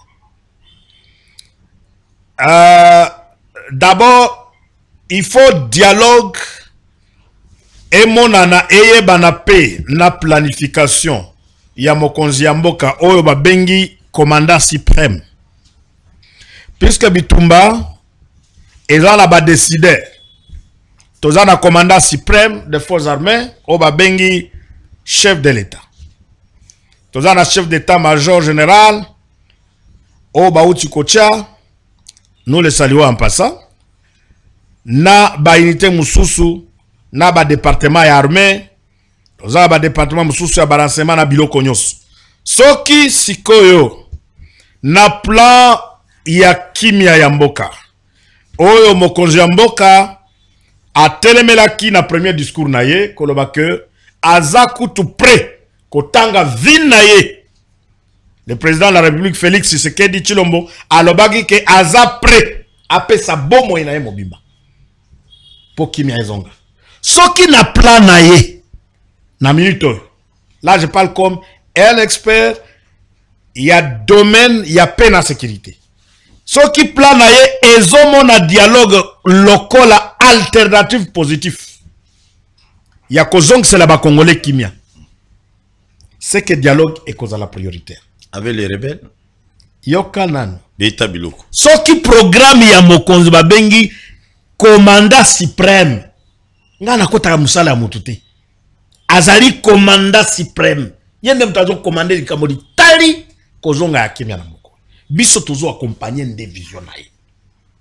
Euh, D'abord, il faut dialogue et monana eye banape na planification ya mokonzi ya mboka oyo babengi commandant suprême. Puisque Bitumba ezala ba décideur. Tozana commandant suprême des forces armées, Oba Bengi, chef de l'État. Tozana chef d'état-major général, Oba Utikocha, nous le saluons en passant. Na ba unité Moussousou, na ba département armé, tozana ba département Moussousou ya balancement na biloko nyonso. Soki sikoyo, na plan ya kimia ya mboka. Oyo mokonzi ya mboka, a telemelaki na premier discours na ye koloba que aza kutu prêt kotanga vin na ye. Le président de la République Félix Tshisekedi Tshilombo alobaki que aza prêt a pesa bomo na ye mobimba po kimia ezonga. Soki na plan na ye na minute. Là je parle comme un expert, il y a domaine, il y a peine à sécurité. Ce qui plan na ye ezomona dialogue local alternative positif. Il y a kozong c'est la Congolais kimia. C'est que dialogue est cause à la prioritaire. Avec les rebelles. Yokanan. Beta biloko. Ce qui programme ya mokonzi babengi commandant suprême. Ngana kota musala mututi. Azali commandant suprême. Yende mtazo commander likamodi tali kozonga ya kimia na moko. Biso tozo accompagner des visions na ye.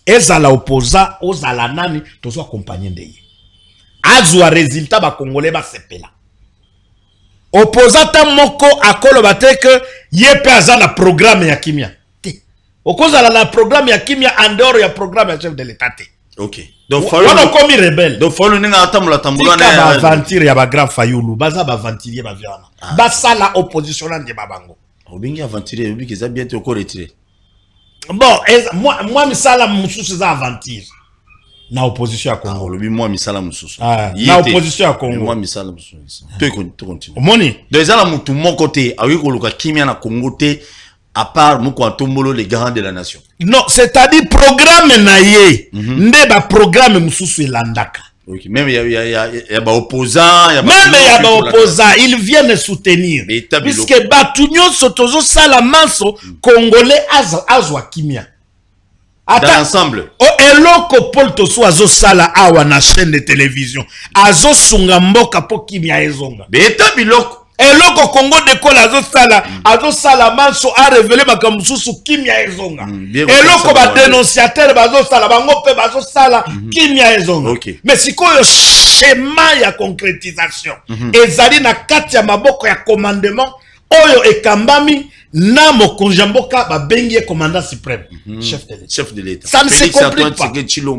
ezala opposa ozala nani tozo accompagner ndeye azwa résultat ba congolais ba sepela opposa ta moko akolo bateke yepe azana programme ya kimia te okozala na programme ya kimia en dehors ya programme ya chef de l'état te. OK. Donc Fayulu on comme rebelle. Donc Fayulu ninga atamula tambula na ba aventure ya ba grand Fayulu baza ba aventurier ba viana. Ba sala opposition na ndeba bango. Obingi aventurier obi que ça bientôt ko retirer. Bon, moi moi misala mususu za aventure. Na opposition à Congo. Lobi moi misala mususu. Ah, na opposition à Congo. Moi misala mususu. Tu continue. Moni. Donc ça la mutu mon côté, awi ko luka kimia na Congo te à part Mouko Tombolo les garants de la nation. Non, c'est-à-dire programme naie. Nde ba programme mususu elandaka. OK, même il y a il y a il y a ba opposants, il y a même il y a ba opposants, ils viennent soutenir. Puisque Batunyo Sotozo Salamanso congolais azwa kimia. Dans l'ensemble. Oh, eloko Paul Tosso azo sala awa na chaîne de télévision. Azo sunga mboka po kimia ezonga. Beta biloko. Eloko Congo de Kola azo sala, azo sala manso a révélé makamususu kimia ezonga. Eloko ba dénonciateur bazo sala bango pe bazo sala kimia ezonga. Mais sikoyo schéma ya concrétisation. Ezali na kati ya maboko ya commandement oyo ekambami na mokonzi mboka ba bengi commandant suprême, chef de l'État. Chef de l'État. Ça ne se complique pas.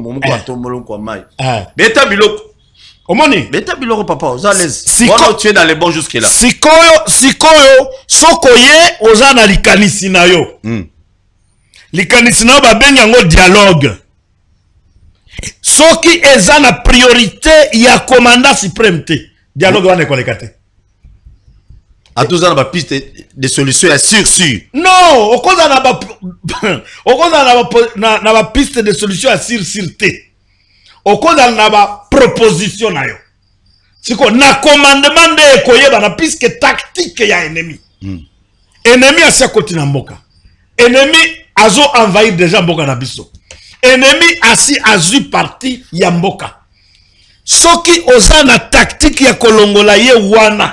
Beta biloko. Omoni, beta biloko papa, oza l'aise. Voilà, tu es dans les bons jusque là. Sikoyo, sikoyo, sokoye oza na likanisi na yo. Mm. Likanisi na yo ba bengi yango dialogue. Soki eza na priorité ya commandant suprême te. Dialogue wana koleka te. A tous na ba piste de solution ya sûr sûr. Non, okoza na ba okoza na ba na, na ba piste de solution ya sûr sûr te. Okoza na ba proposition na yo. Siko na commandement de koyeba na puisque tactique ya ennemi. Mm. Ennemi asia koti na mboka. Ennemi azo envahir déjà mboka na biso. Ennemi asi azu parti ya mboka. Soki oza na tactique ya kolongola ye wana.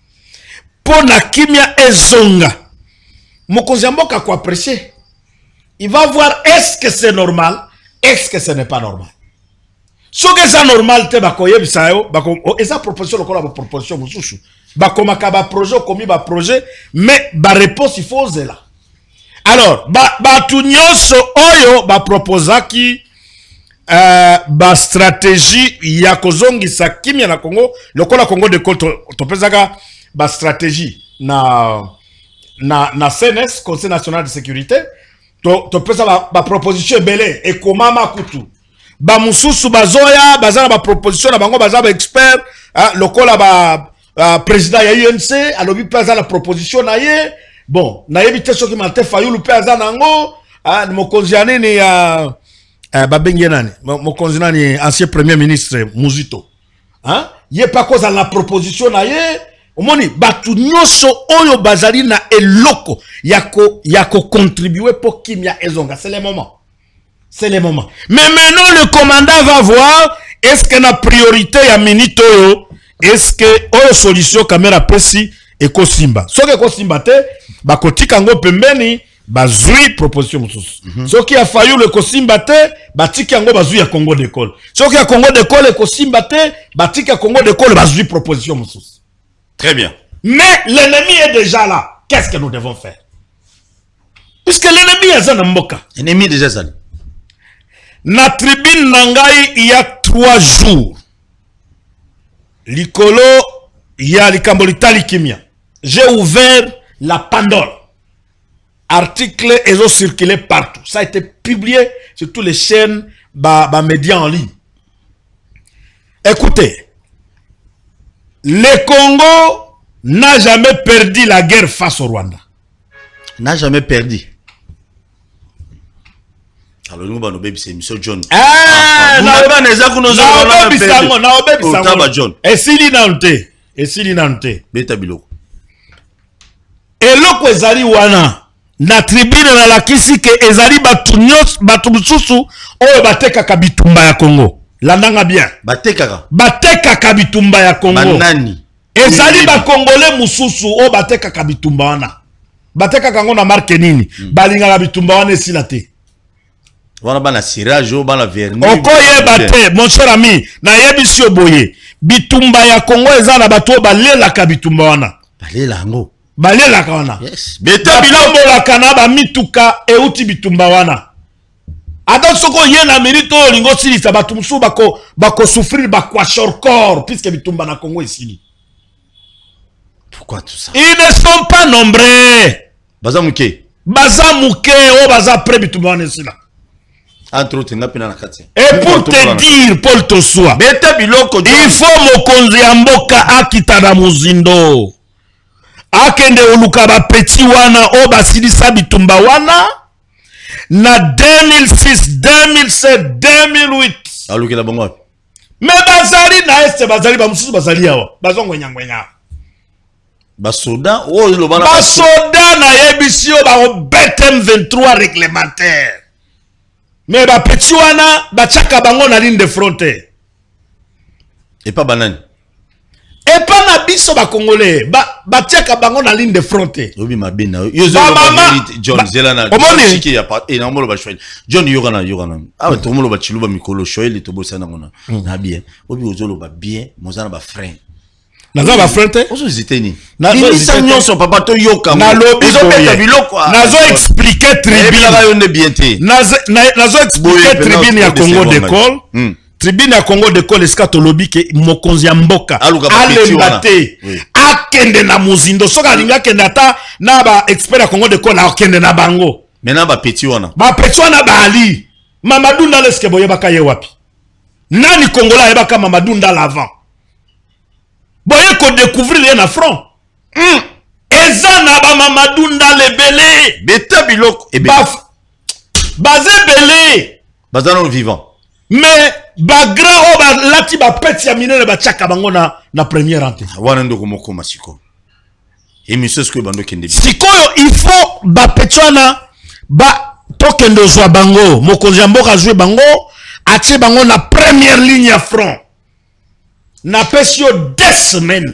Po na kimia ezonga. Mokonzi ya mboka ko apprécier. Il va voir est-ce que c'est normal, est-ce que ce n'est pas normal. Ce que c'est normal, te bakoye bisayo, bako esa proposition lokola ba proposition mususu. Bako makaba projet komi ba projet, mais ba réponse il faut zela. Alors, ba ba tunyoso oyo ba proposaki euh, ba stratégie ya kozongisa kimia na Congo, lokola Congo de Côte topezaka ba stratégie na na na C N S, Conseil national de sécurité, to topesa ba, ba proposition belé et komama kutu. Ba mususu bazoya bazana ba proposition na bango bazaba expert hein, lokola ba uh, président ya U N C alobi pesa la proposition na ye bon na yebite soki Martin Fayulu pesa nango hein, mokonzi nini ya uh, ba bengi nani mokonzi nani ancien premier ministre Muzito hein ye pa koza la proposition na ye omoni batu nyoso oyo bazali na eloko yako yako contribuer pour kimia ezonga c'est le moment. C'est le moment. Mais maintenant, le commandant va voir est-ce que la priorité ya minito yo, est-ce que oyo solution caméra précis et kosimba. So que kosimba te, ba kotika ngo pembeni, ba zui proposition mususu. Mm -hmm. So qui a failli le kosimba te, ba tika ngo ba zui ya Congo d'école. So qui a Congo d'école et kosimba te, ba tika Congo d'école ba zui proposition mususu. Très bien. Mais l'ennemi est déjà là. Qu'est-ce que nous devons faire? Puisque l'ennemi est un mboka. L'ennemi est déjà là. Na tribune Nangai, il y a trois jours. Likolo, il y a Likambolita Likimia. J'ai ouvert la Pandore. Article et ont circulé partout. Ça a été publié sur toutes les chaînes, bah, bah, médias en ligne. Écoutez, le Congo n'a jamais perdu la guerre face au Rwanda. N'a jamais perdu. Alors nous allons baby c'est monsieur John. Ah, na ba neza kuno zo na baby sango na baby sango. Taba John. Et sili nante, et sili nante. Beta biloko. Eloko ezali wana na tribune na lakisi ke ezali batu nyos batu mususu oyo bateka kabitumba ya Congo. Landanga bien. Bateka. Bateka kabitumba ya Congo. Banani. Ezali ba Congolais mususu oyo bateka kabitumba wana. Bateka kango na marque nini? Mm. Balinga kabitumba wana esila te. Wana bana sirage o bana vernis. Okoye bate mon cher ami na yebisi oboye bitumba ya Congo eza na bato balelaka bitumba wana. Balela ngo. Balelaka wana. Yes. Beta bilombolaka na ba mituka euti bitumba wana. Ata soko ye na milito lingo silisa batu musu bako bako souffrir bakwa corps puisque bitumba na Congo isili. Pourquoi tout ça? Ils ne sont pas nombreux. Baza muke. Baza muke o baza pre bitumba wana isila. Entre autres, na pena na kati. Et pour te dire Paul Tosua, beta biloko il faut mokonzi ya mboka akita na muzindo. Akende oluka ba petit wana o basilisa bitumba wana. Na deux mille six, deux mille sept, deux mille huit. Aluki la bongo. Mais bazali na este bazali ba mususu bazali yawa. Bazongo nyangwenya. Basoda o lo bana. Basoda na yebisio ba B T M vingt-trois réglementaire. Mais ba petit wana ba chaka bango na ligne de frontière. Et pas banane. Et pas na biso ba congolais ba ba chaka bango na ligne de frontière. Obi mabina. Yo zo ba John Zelana. Chiki ya pa e na molo ba shoel. John yogana yogana. Ah to molo ba chiluba mikolo shoel to bosa na ngona. Na bien. Obi ozolo ba bien, mozana ba frein. Nazo ba frente? Ozo ziteni. Nazo ziteni son papa to yoka. Na lobi zo beta biloko. Nazo expliquer tribune. Na yo ne bien te. Nazo nazo expliquer tribune ya Congo d'école. Tribune ya Congo d'école eskato lobi ke mokonzi ya mboka. Alembate. Akende na muzindo soka linga kende ata na ba expert ya Congo d'école akende na bango. Mena ba petit wana. Ba petit wana ba ali. Mamadou Ndaleske boye baka ye wapi. Nani Congola ye baka Mamadou Ndala avant. Boye ko découvrir les na front. Hmm. Eza na ba Mamadou Ndale belé. Beta biloko e baf. Bazé belé. Bazano vivant. Mais ba grand o ba lati ba peti ya minene ba chaka bango na na première ante. Wana ndoko moko masiko. Et monsieur ce que bando kende. Sikoyo il faut ba petwana ba tokendo zwa bango. Mokonzi mboka jouer bango atie bango na première ligne à front. Na pesio deux semaines.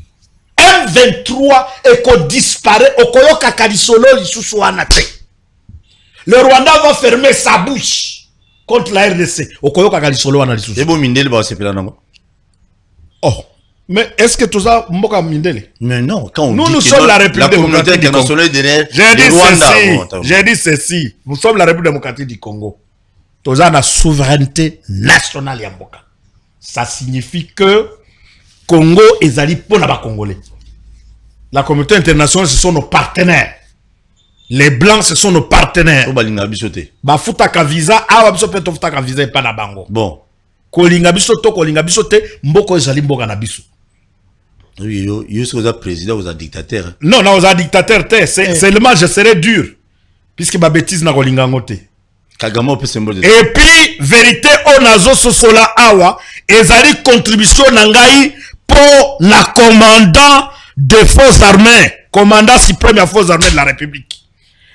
M vingt-trois eko disparaît okoyoka kadisolo lisusu wana te. Le Rwanda va fermer sa bouche contre la R D C. Okoyoka kadisolo wana lisusu. Ebo mindele ba sepela nango. Oh, mais est-ce que tout ça mboka mindele? Mais non, quand on nous dit nous que sommes la République la communauté internationale derrière le Rwanda. J'ai dit ceci, nous sommes la République démocratique du Congo. Tout ça la souveraineté nationale ya mboka. Ça signifie que Congo est allé pour la Congolais. La communauté internationale, ce sont nos partenaires. Les blancs, ce sont nos partenaires. Bafuta ka visa, awa biso pe tofuta ka visa pa na bango. Bon. Kolinga biso to kolinga biso te, mboko ezali mboka na biso. Oui, yo, yo vous êtes président, vous êtes dictateur. Non, non, vous êtes dictateur te, c'est seulement je serai dur puisque ma bêtise na kolinga ngote. Kagamo peut symbole de. Et puis vérité on azo sosola awa, ezali contribution na ngai pour la commandant des forces armées, commandant suprême des forces armées de la République.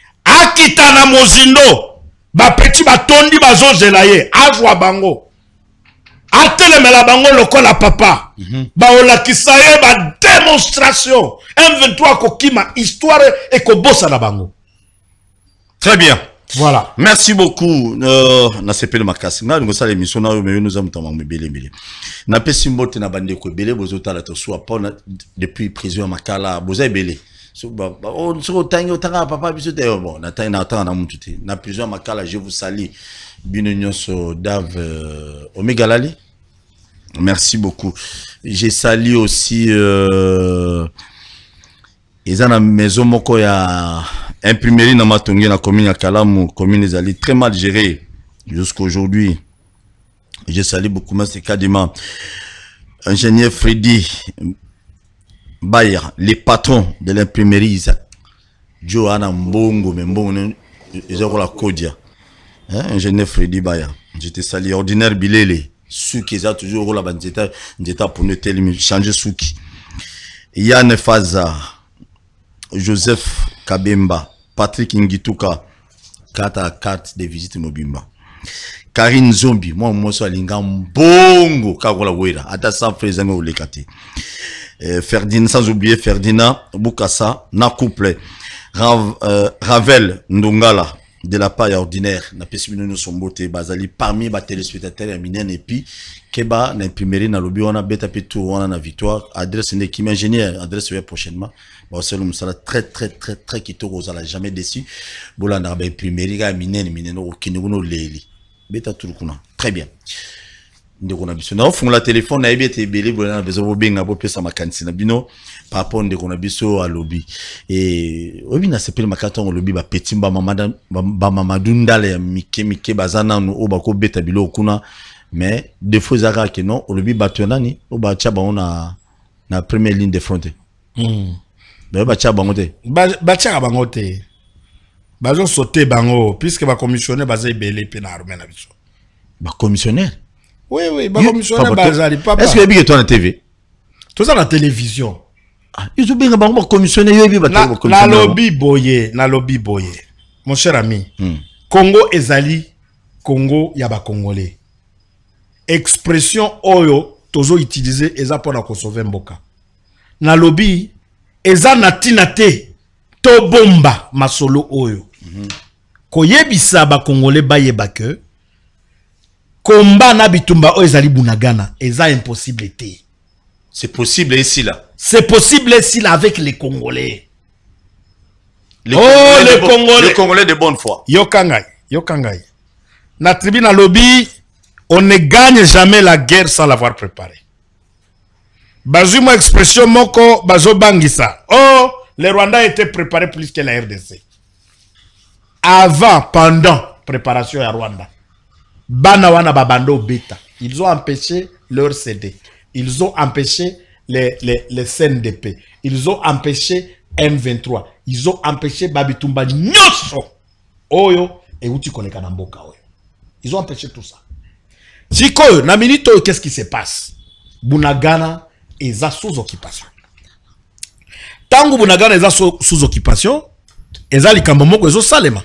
Akita na mozindo, ba petit batondi bazo zelaye, azwa bango. Atelemela bango lokola papa. Mm -hmm. Ba olakisaye ba démonstration. M vingt-trois kokima histoire et kobosa na bango. Très bien. Voilà. Merci beaucoup. Euh, na sepele makasi. Na ngo sala émission na yo me nous amta ma mbele mbele. Na pesi mbote na bande ko belé bozota la to soit pas depuis prison makala boza belé. So ba on so tango tanga papa biso te bon na tanga na tanga na mututé. Na prison makala je vous salue. Binunion so Dave euh, Omega Lali. Merci beaucoup. J'ai salué aussi euh ils ont la maison moko ya imprimerie na matongi na commune ya Kalamu, commune ezali très mal gérée jusqu'à aujourd'hui. Je salue beaucoup mais Kadima, ingénieur Freddy Bayer, les patrons de l'imprimerie Johanna Mbongo Mbongo ils ont la Kodia. Hein, ingénieur Freddy Bayer. Je te salue ordinaire Bilele, ceux qui ont toujours la bandita d'état pour ne tellement changer souki. Yann Faza, Joseph Kabemba, Patrick Ngituka, carte carte de visite Mobimba. Karine Zombi, moi moi so linga mbongo kakola wera ata sa frezanga olekate. Euh, Ferdinand, sans oublier Ferdinand Bukasa na couple. Rav, euh, Ravel Ndongala de la part ordinaire na pesi bino no sombote bazali parmi ba téléspectateurs ya minen et puis keba na imprimerie na lobby wana beta pe tout wana na victoire adresse ne qui ingénieur adresse ouais prochainement ba selo musala très très très très kitoko za la jamais déçu bolanda ba imprimerie ga minen minen o kiniguno leli beta tout kuna très bien ndeko na biso na funga la téléphone na ebete ebele bolanda bezo bobenga bo pesa makanisi na bino par rapport ndeko na biso à lobby et obi na sepele makata on lobby ba petit ba mamada ba mamadou ndale mike mike bazana no o ba ko beta bilo kuna mais défaut zaka que non lobby batonani o ba cha ba on na première ligne de front hmm ba ba cha bango te ba cha bango te bazo sauter bango puisque ba commissionnaire bazai belé pe na armée na biso ba commissionnaire oui oui ba commissionnaire bazali papa est-ce que bi que toi na T V tout ça la télévision ah ils ont bien ba commissionnaire yobi ba na, na lobby boye na lobby boye mon cher ami hmm. Congo ezali Congo ya ba congolais expression oyo tozo utiliser eza pona ko sauver mboka na lobby eza natina te to bomba masolo oyo mm-hmm. Koyebisa ba congolais bayeba que combat na bitumba o ezali bunagana eza impossible te. C'est possible ici là. C'est possible ici là avec les Congolais. Les oh Congolais les de Congolais. Les Congolais de bonne foi. Yokangai, yokangai. Na tribu na lobby, on ne gagne jamais la guerre sans l'avoir préparée. Bazuma expression moko bazo bangisa. Oh, les Rwandais étaient préparés plus que la R D C. Avant, pendant préparation à Rwanda. Bana wana babando beta. Ils ont empêché leur C D. Ils ont empêché les, les, les C N D P. Ils ont empêché M vingt-trois. Ils ont empêché Babitumba Nyoso. Oyo et Uti Koleka Namboka. Ils ont empêché tout ça. Siko, na minute, qu'est-ce qui se passe? Bunagana est sous occupation. Tango Bunagana est sous, sous occupation, ezali kambomoko ezo salema.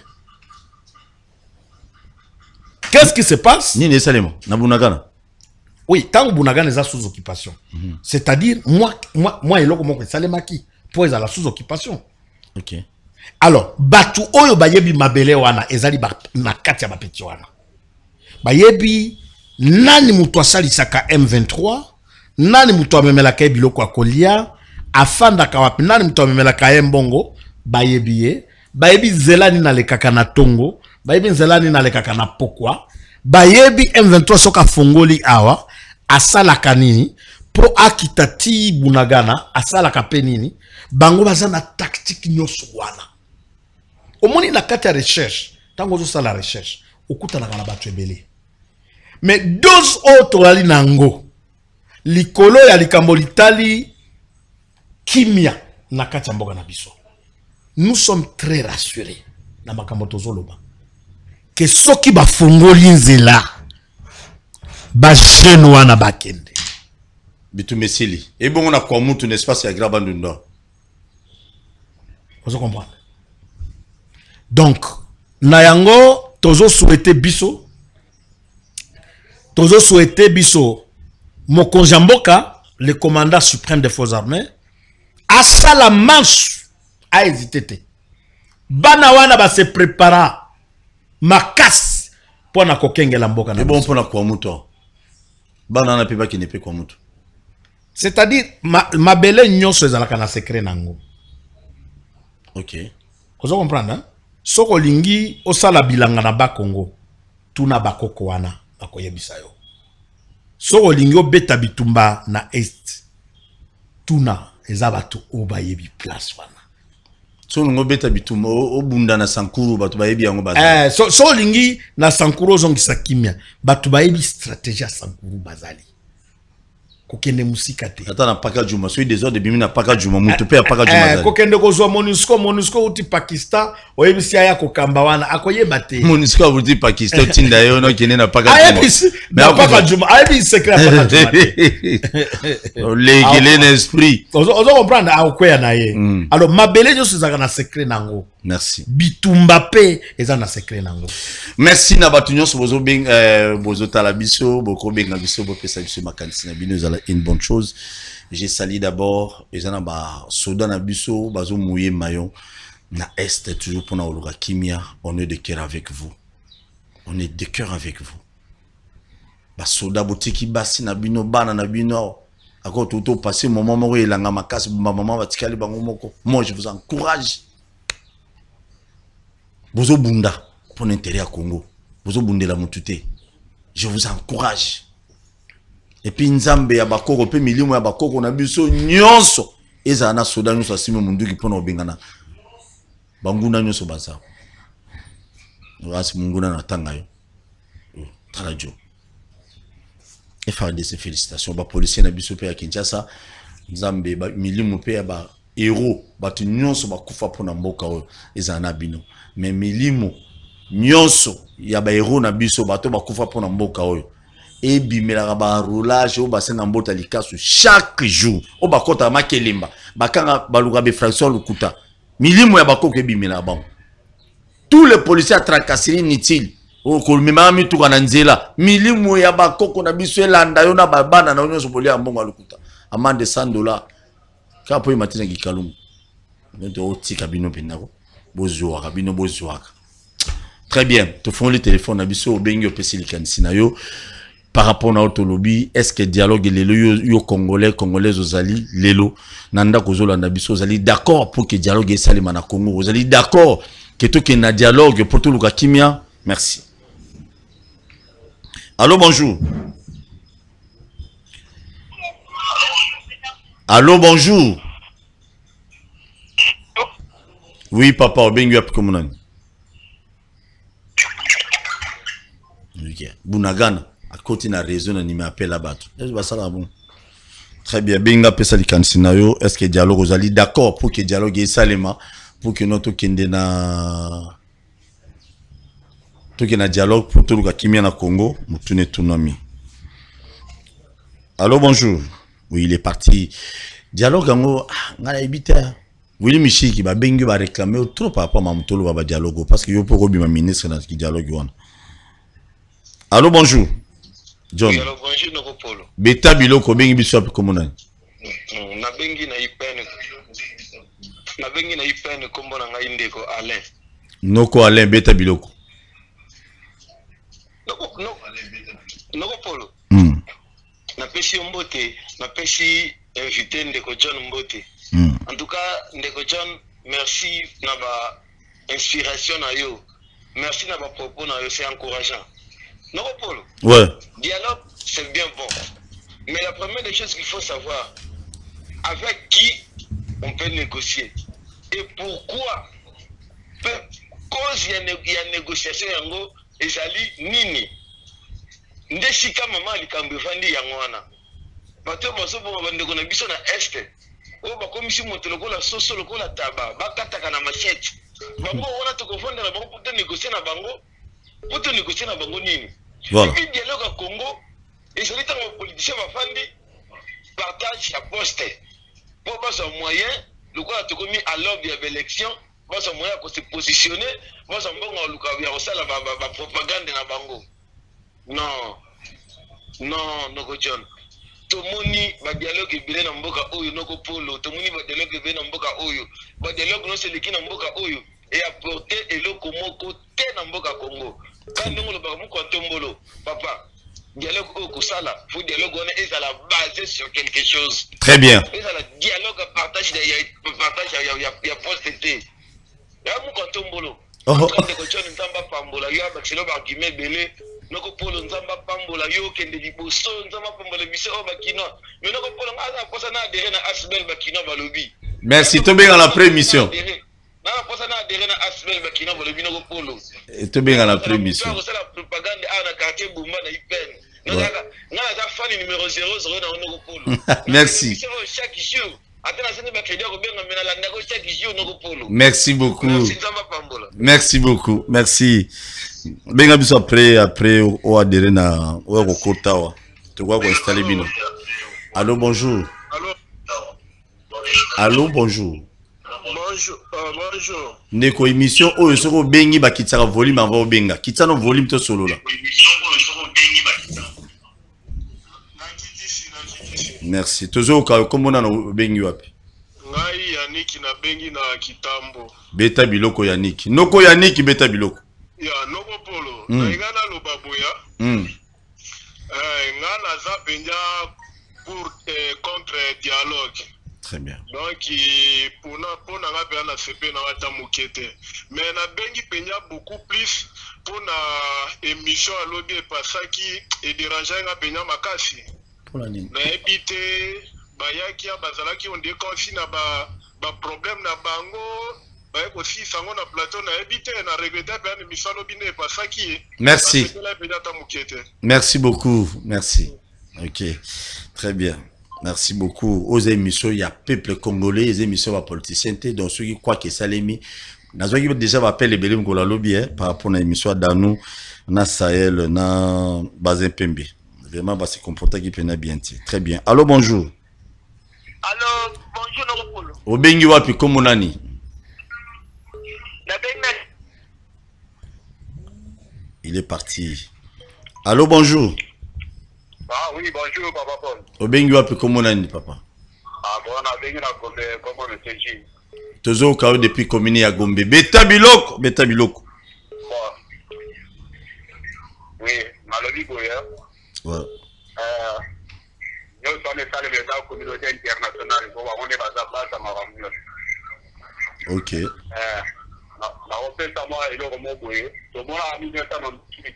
Qu'est-ce qui se passe? Ni ne salema na Bunagana. Oui, tango Bunagana est sous occupation. Mm -hmm. C'est-à-dire moi moi moi eloko moko salema ki pour ezala sous occupation. OK. Alors, batu oyo bayebi mabele wana ezali ba na kati ya bapeti wana. Bayebi nani mutu asalisaka M vingt-trois, nani mutu amemelaka biloko akolia, afanda kawapi nani mutu amemelaka mbongo, bayebi ye, bayebi zelani na lekaka na tongo, bayebi zelani na lekaka na pokwa, bayebi M vingt-trois soka fongoli awa, asalaka nini, pro akitati Bunagana, asalaka pe nini, bango baza na tactique nyoso wana. Omoni na kati ya recherche, tango zo sala recherche, okuta na kana batu ebele. Mais deux autres ali nango, likolo ya likambo litali kimia na kati ya mboka na biso. Nous sommes très rassurés na makambo tozoloba. Que soki ba fongoli nzela, ba jeune wana bakende. Bitu mesili. Et bon on a quoi mutu n'espace ya graba ndunda. Vous comprenez? Donc, Nayango, tozo souhaité biso, tozo souhaité biso, Mokonjamboka, le commandant suprême des forces armées, à ça la manche a hésité. Banawana va se préparer, ma casse, pour na kokenge la mboka. Et bon, pour na kwa muto. Banana piba qui n'est pas kwa muto. C'est-à-dire, ma, ma belle nyonso ezalaka na secret nango. Ok. Vous comprenez, hein? Soko lingi osala bilanga na ba Congo tuna bakoko wana bakoyebisa yo. Soko lingi obeta bitumba na est tuna eza batu obayebi place wana. So ngo beta bitumba obunda na Sankuru batu bayebi yango bazali. Eh so so lingi na Sankuru zongisa kimia batu bayebi stratégie Sankuru bazali. Kokende musika te. Ata na paka juma so des ordres de bimi na paka juma mutu pe paka juma. Eh kokende kozwa MONUSCO MONUSCO uti Pakistan oyebisi aya kokamba wana akoyeba te. MONUSCO uti Pakistan tinda yo no kene na paka juma. Ayebisi na paka juma ayebisi secret paka juma. Le gele l'esprit. Ozo ozo comprendre akoya na ye. Alors mabele jo sezaka na secret nango. Merci. Bitumba pe eza na secret nango. Merci na batunyo so bozo beng euh bozo talabiso boko benga biso bo pesa biso makanisi na bino zala une bonne chose. J'ai sali d'abord ezana ba soda na biso bazo mouiller maillon Na Est, toujours pour Naologa Kimia, on est de cœur avec vous. On est de cœur avec vous. Basoda botiki basi na bino bana na bino. Ako toto passé moment moko elanga makasi maman batikali bango moko. Moi je vous encourage. Bozo bunda pour l'intérêt à Congo. Bozo bunde la mutute. Je vous encourage. Et puis nzambe ya bakoko pe milimo ya bakoko na biso nyonso. Eza na soda nyonso asime mundu ki pona obengana. Banguna nyonso baza. Rasi munguna na tanga yo. Talajo. Et faire des félicitations. Ba policier na biso pe ya Kinshasa. Nzambe ba milimo pe ya ba héros. Batu nyonso ba kufa pona mboka o. Eza na bino. Mais milimo nyonso ya ba héros na biso bato ba kufa pona mboka o. Et bimela ba roulage o basenga mbota likasu chaque jour. O ba kota makelemba. Bakanga baluka be fraction lukuta. Milimo ya bakoko e bimela ba. Tous les policiers atrakasiri inutile. O kolmema mi tuka na nzela. Milimo ya bakoko na biso elanda yo na babana na nyonso bolia mbongo lukuta. Amende cent dollars. Kapo imatina gikalungu. Ndo o tika bino pendako. Bozwa kabino bozwa. Très bien. Tu fais le téléphone na biso obengi opesili kanisi na yo. Par rapport à autolobby, est-ce que dialogue lelo yo, yo congolais congolais ozali lelo nanda kozola na biso ozali d'accord pour que dialogue esalema na Congo, ozali d'accord que tout que na dialogue pour tout le kimia. Merci. Allô, bonjour. Allô, bonjour. Oui, papa, obengi ap komunani. OK. Bunagana. À côté de la raison, on m'a appelé là-bas. Très bien. Benga Pesali Kansinayo. Est-ce que le dialogue vous allez d'accord pour que le dialogue est salema pour que notre kende na tout que na dialogue pour tout le qui vient na Congo, mutune tunami. Allô, bonjour. Oui, il est parti. Dialogue ngo ngala ibita. Oui, Michi qui va benga va réclamer trop par rapport à mamutolo va dialogue parce que yo pour obi ma ministre na qui dialogue wana. Allô, bonjour. John. Oui, alors bonjour Noko Polo. Beta biloko bengi biso api komona. Na bengi na ipene. Na bengi na ipene kombo na ngai ndeko Alain. Noko Alain beta biloko. Noko no. Noko Polo. Mm. Na pesi mbote, na pesi invité ndeko John Mbote. Mm. En tout cas, ndeko John, merci na ba inspiration na yo. Merci na ba propos na yo, c'est encourageant. Non, Paul. Ouais. Dialogue, c'est bien bon. Mais la première des choses qu'il faut savoir, avec qui on peut négocier et pourquoi. Cause il y a une négociation, et j'allais nini. Ndeshika maman likambevandi yangwana. Bato baso bo bande ko na biso na est. O ba komisi moto lokola soso lokola taba, bakataka na machette. Bango wana to kofanda na bango pour négocier na bango. Pour négocier na bango nini? Voilà. Et puis dialogue à Congo, et je dis que les politiciens partagent la poste. Pour pas un moyen, le quoi a commis à l'ordre de l'élection, pas un moyen pour se positionner, pas un bon la propagande na bango. Non, non, Noko John. Tout le monde va dialogue et bien en boka oyo, Noko Polo. Tout le monde va dialogue et bien en boka oyo. Va dialogue non c'est le qui en boka oyo et apporter et le comment côté en boka Congo. Quand nous le bagamou kontombolo, papa, dialogue au Kusala, faut dialogue on est à la base sur quelque chose. Très bien. Et à la dialogue à partage, il y a partage, il y a il y a posté. Il y a mou kontombolo. Oh. Quand les coachons ne t'en pambola, il y a maximum argument belé. Noko polo nzamba pambola yo kende liboso nzamba pambola biso o bakino. Mais noko polo ngaza posa na adhérer na Asbel bakino balobi. Merci. Tu bien dans la prémission. Na posa na adhérer na Asbel bakino balobi noko polo. Tu bien dans la prémission. C'est la propagande à na quartier Bumba na Ipen. Na na za fan numéro zéro zéro na noko polo. Merci. Chaque jour. Merci beaucoup. Merci beaucoup. Merci. Benga biso après après au adhérer na au kokotawa. Tu vois qu'on installer bino. Allô, bonjour. Allô, bonjour. Bonjour. Euh, bonjour. Ndeko émission oyo soko bengi ba kitaka volume avant benga. Kitano volume to solo là. Merci. Toujours au cas comme on a bengi wapi. Ngai Yannick na bengi na kitambo. Beta biloko Yannick. Noko Yannick beta biloko. Ya noko polo. Mm. Na ingana lo baboya. Mm. Euh ngana za penja pour eh, contre dialogue. Très bien. Donc pour na pour na ngapela na C P na wata mukete. Mais na bengi penja beaucoup plus pour na émission à lobby pasaki et déranger ngapenya makasi. Pour la ligne. Na ebité bayaki ya bazalaki on déconfine na ba ba problème na bango bayako aussi sango na plateau na ebité na regretter bien émission lobby ne pasaki. Merci. Merci beaucoup. Merci. OK. Très bien. Merci beaucoup. Aux émissions, il y a peuple congolais, les émissions à politiciens, donc ceux qui croient que ça les mis. Nous avons déjà appelé les Bélim Gola Lobby par rapport à l'émission à Danou, na Sahel, na Bazin Pembe. Vraiment, bah, c'est comporté qui peut bien. Très bien. Allô, bonjour. Allô, bonjour, Nopolo. Obengi wapi komonani? Il est parti. Allô, bonjour. Ah oui, bonjour, Papa Paul. Obengi wapi komonani, papa? Ah bon, on a bengi na Gombe, comment le T Tozo kao depuis commune ya Gombe. Beta biloko, beta biloko. Bon. Oui, Malodi Goya. Ouais. Euh, nous sommes les salles de la communauté internationale. On est basé à Bata Maramio. Ok. Euh, na opé ça moi et le romo Goya. Tout le monde a mis un temps en Chine.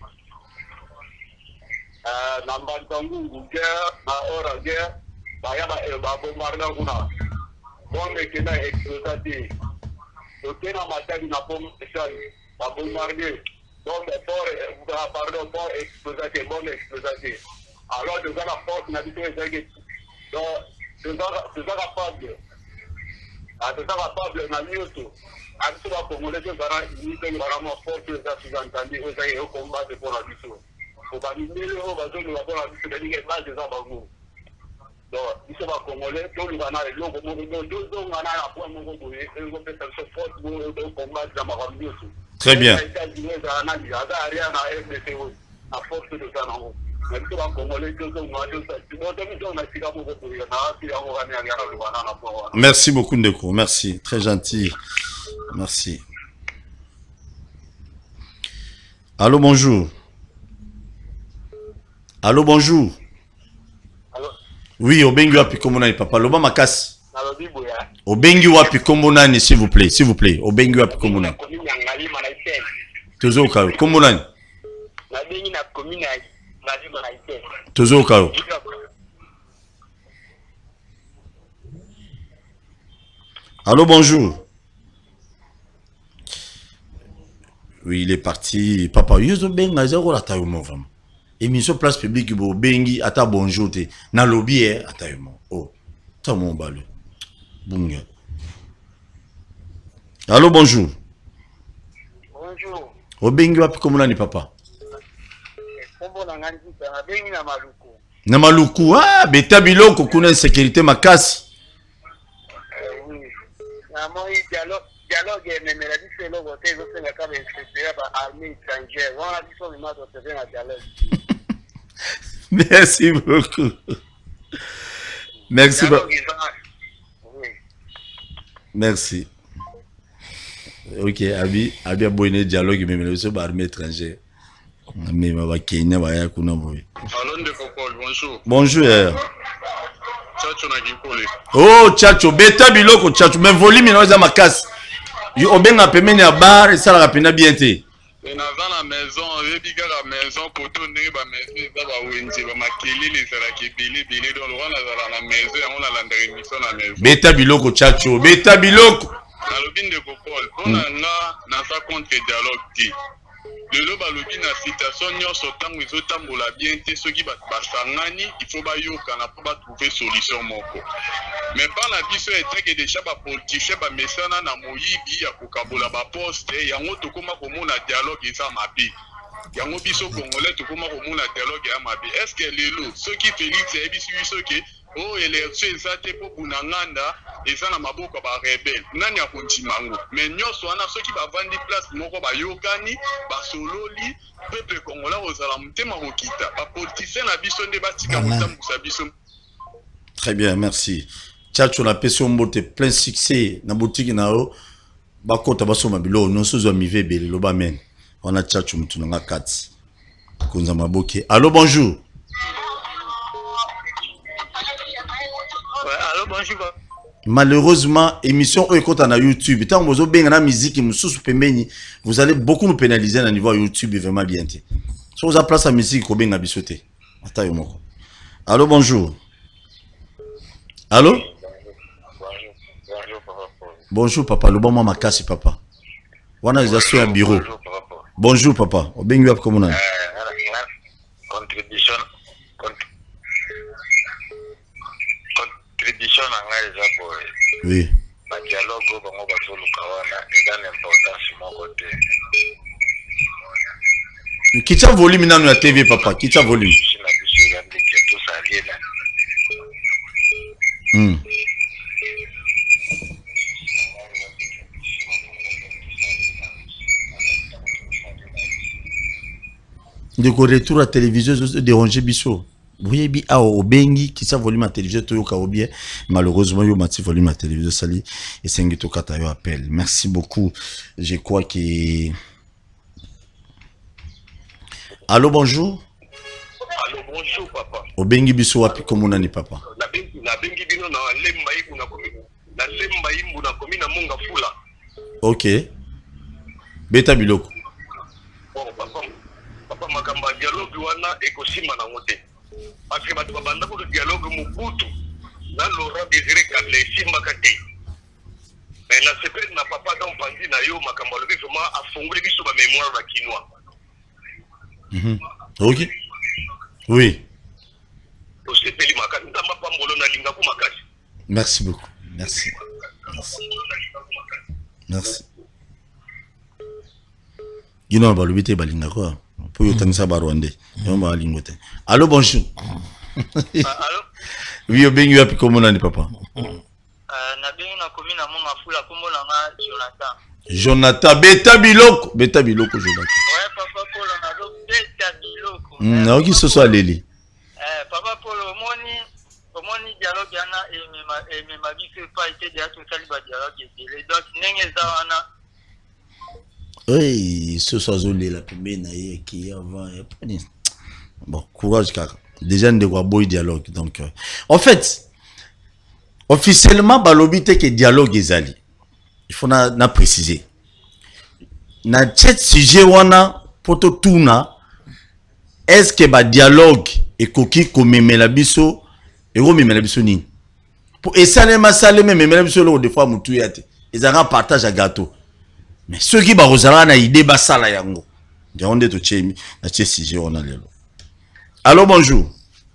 Euh, na Mbantangu, guerre, na Ora guerre. Baya ba e ba bombarda kuna. Bombe kena explosé. Oté na matadi na bombe especiale. Ba bombarder. Bombe fort, pardon, fort explosé, bombe explosé. Alors, nous avons la force, nous avons dit donc, nous sommes capables, nous sommes capables, nous avons dit, nous sommes congolais, nous avons vraiment force, nous avons entendu, nous avons combattu pour la vie. Faut pas nous mêler, nous avons dit, nous avons dit, nous avons dit, nous avons dit, donc, nous sommes congolais, nous avons dit, nous avons dit, nous avons dit, très bien. Merci beaucoup, Ndeko. Merci. Très gentil. Merci. Allô, bonjour. Allô, bonjour. Allô? Oui, Obengi wapi komonani, papa. Loba makasi. Obengi wapi komonani, s'il vous plaît. S'il vous plaît. Obengi wapi komonani. Tozo kao. Komonani. Tozo kao. Allô, bonjour. Oui, il est parti. Papa, Yozo Benga, zéro la taille vraiment. Émission place publique, bo Bengi, ata bonjour te. Na lobby, eh, ata yo. Oh, ta mon balou. Bunga. Allô, bonjour. Bonjour. Obengi wapi komonani, papa? Na Maluku. Na Maluku, ah, beta biloko kuna sécurité makasi. Oui. Na moi dialogue dialogue mais mais la dit le côté je sais quand même c'est pas armée étrangère. On a dit son image de faire un dialogue. Merci beaucoup. Merci beaucoup. Oui. Merci. OK, Abi, Abi a bonné dialogue mais mais c'est pas armée étrangère. Mais ma Kenya va ya kuna boy. Allô Ndeko Paul, bonjour. Bonjour. Chacho na Gipoli. Oh, Chacho, beta biloko Chacho, mais volume no za makasi. Yo obenga pemeni ya bar et ça la rapina bien té. Et na za la maison, ebiga la maison poto ndenge ba maison za ba wenje ba makeli les za la kebili bili donc on a za la maison on a la émission na maison. Beta biloko Chacho, beta biloko. Na lobi Ndeko Paul, pona nga na sa contre dialogue ti. Lelo balobi na citation nyonso tango ezotambola bien te soki basangani il faut bayokana po batrouver solution moko mais par la biso eteke déjà bapoliticien bamesana na moyibi ya kokabola baposte yango tokoma komona dialogue eza mabe yango biso congolais tokoma komona dialogue ya mabe est ce que lelo soki Félix ayebisi biso ke oh élection eza te po bunanganda eza na maboko ba rebelle nani akondima ngo mais nyonso wana soki bavandi place moko bayokani basololi peuple congolais ozala mutema kokita bapoliticien na biso nde batika kotambusa biso. Très bien, merci. Tchatcho na peso mbote plein succès na boutique na o bakota baso mabilo non so zo mive bele lo ba men. On a Tchatcho mutu na kati. Konza maboke. Allô bonjour. Ouais, allô bonjour. Malheureusement, émission Oekota na YouTube. Tant que vous avez une musique, vous allez beaucoup nous pénaliser à niveau YouTube vraiment bien. Si vous avez place la musique, vous avez bisoté. Allô, bonjour. Allô? Bonjour, bonjour papa. Bonjour papa, le bon moment casse papa. On a déjà sur un bureau. Bonjour papa. Bonjour papa. Au bien comme on a. Contribution. Contribution à la oui. Le dialogue au Bango Basolo Kawana est d'une importance mon côté. Qui t'a volume dans la T V papa? Qui t'a volume? Hmm. De retour à la télévision, déranger Bissot. Vous voyez, bi a au bengi qui sa volume à télévision to yoka bien. Malheureusement, yo mati volume à télévision sali et cinq to kata yo appel. Merci beaucoup. Je crois que allô bonjour. Allô bonjour papa. Au bengi biso wapi komuna ni papa. Na bengi na bengi bino na lemba yiku na komi na lemba yimbu na komi na munga fula. OK. Beta biloko. Bon papa. Papa makamba dialogue wana ekosima na ngote. Parce que tu vas pour le dialogue Mobutu, dans Laurent Désiré Kadle, Simbakate. Mais na sepe na papa dans Pandi na yo makamba le vraiment a fongolé biso ba mémoire na Kinois. Mhm. OK. Oui. O sepe li makati ndamba pambolo na linga ku makati. Merci beaucoup. Merci. Merci. Merci. Ino ba lubite balinga quoi. Pour yotangisa ba Rwandais. Yo ba lingote. Allô bonjour. Allô? Oui, au bengi wapi komona ni papa. Euh na bengi na komi na monga fula komona nga Jonathan. Jonathan beta biloko, beta biloko Jonathan. Ouais papa Polo na do beta biloko. Hmm, na oki so so aleli. Eh papa Polo moni moni dialogue yana et ma et ma vie fait pas été déjà tout ça ba dialogue et donc nenge za wana. Oui, ce soit zolé la première naïe qui avant. Bon, courage car déjà ne voit beau dialogue donc. Euh, en fait, officiellement balobi te que dialogue ezali. Il faut na, na préciser. Na chat sujet wana poto tuna est-ce que ba dialogue et koki komemela biso et komemela biso ni. Pour esale masale mememela biso lo des fois mutu yate. Ils ont partage à gâteau. Mais ceux qui ba rozala na idée basala yango. Ndio to chemi na che sujet wana lelo. Allô bonjour.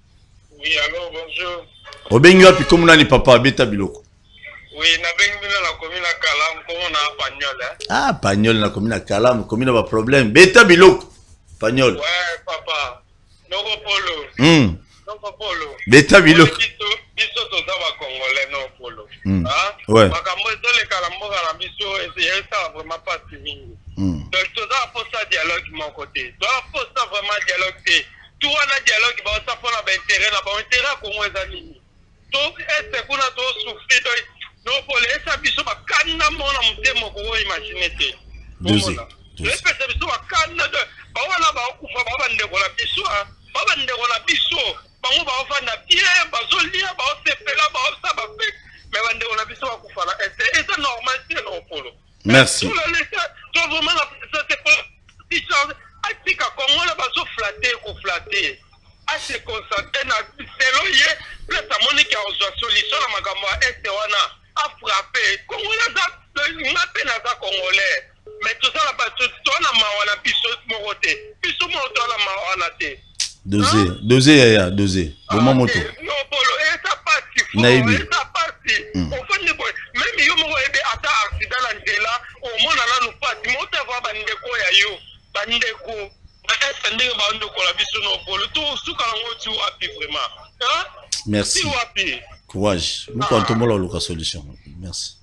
Oui, allô bonjour. Obengi wapi komuna ni papa beta biloko. Oui, na bengi na commune na Kalam komuna Pagnol hein. Ah, Pagnol na commune na Kalam, commune ba problème. Beta biloko. Pagnol. Ouais, papa. Noko Polo. Hmm. Noko Polo. Beta biloko. Biso to za ba Congolais no Polo. Hmm. Hein? Ouais. Makambo dole Kalambo la biso et ça vraiment pas fini. Hmm. Donc to za pour ça dialogue mon côté. To pour ça vraiment dialogue. Tout un dialogue va ça pour l'intérêt là, pour intérêt pour moi les amis. Donc est-ce qu'on a tout souffert non pour les ça biso ba kana mona mutemo ko imaginer. Deuxième. Le fait que biso ba kana de ba wana ba okufa ba bande ko la biso ba bande ko la biso ba ngo ba ofanda bien ba zolia ba osepela ba osa ba pe mais bande ko la biso ba kufa la c'est c'est normal c'est non polo. Merci. Tout le laisser tout vraiment ça c'est pas si chance atika Congo la ba so flatter ko flatter a se concentrer na selo ye plus ta monique a reçu solution la makambo est wana a frappé Congolais ça na pena za Congolais mais tout ça la ba to na mawana biso mo côté biso mo to la mawana te dosé dosé ya dosé moment moto non polo et ça parti Naibi. ça parti on fait ne même yo mo ebe ata accident la ndela o mona na nous pas mo te voir ba ndeko ya yo ba ndeko est ndenge ba ndeko la biso no polo to suka ngo tu api vraiment hein merci tu api courage nous comptons la loka solution merci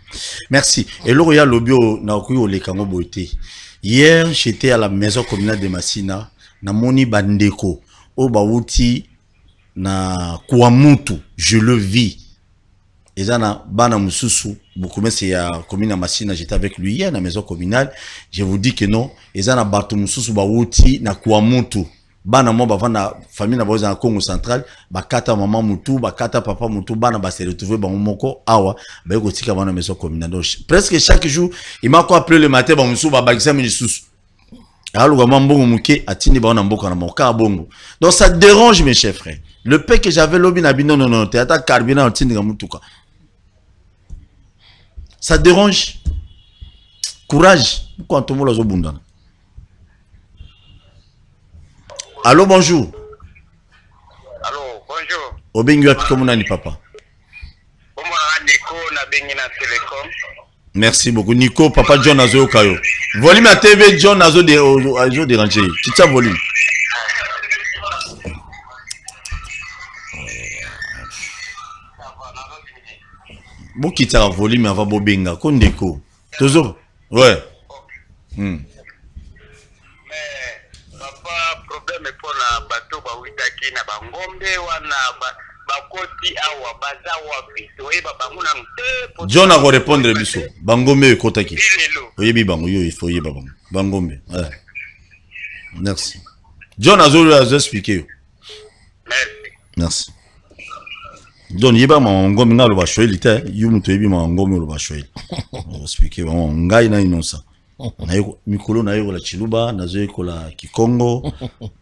merci et là il y a lobio na ku le kango boité hier j'étais à la maison communale de Massina na moni bandeko o bawuti na Kuamutu je le vis Ezana bana mususu, beaucoup mais c'est à commune à Massina, j'étais avec lui hier à la maison communale. Je vous dis que non, Ezana batu mususu ba wuti na kuamutu. Bana mo bava na famille na boza na Congo central, ba kata maman mutu, ba kata papa mutu, bana ba se retrouver ba moko awa, ba yoko tika bana maison communale. Donc presque chaque jour, il m'a quoi appelé le matin ba musu ba bagisa minisusu. Alors ga mbongo muke atini ba na mboka na moka bongo. Donc ça dérange mes chers frères. Le paix que j'avais lobby na bino non non, théâtre carbina otini ga mutuka. Ça dérange. Courage. Pourquoi tout le monde a besoin. Allô, bonjour. Allô, bonjour. Obengu api comme on a ni papa. Nico na bengi na Telecom. Merci beaucoup. Nico, papa John Azo Kayo. Volume à T V John Azo de Azo déranger. Tu t'as volume. Bon qui t'a volume avant Bobenga. Kondeko. Toujours. Ouais. Hmm. Mais papa problème pour la bateau ba witaki na bangombe wana bakoti awa baza wapi to eba banguna mte. John a répondre biso. Bangombe kotaki. Oyebi bango yo il faut yeba bango. Bangombe. Ouais. Merci. John a zo a expliquer. Merci. Merci. John yeba mangombe ngalo ba shoelita yumu to yebi mangombe lo ba shoel. Expliquer bango ngai na inonsa. Na yeko mikolo na yeko la Chiluba na zo yeko la Kikongo.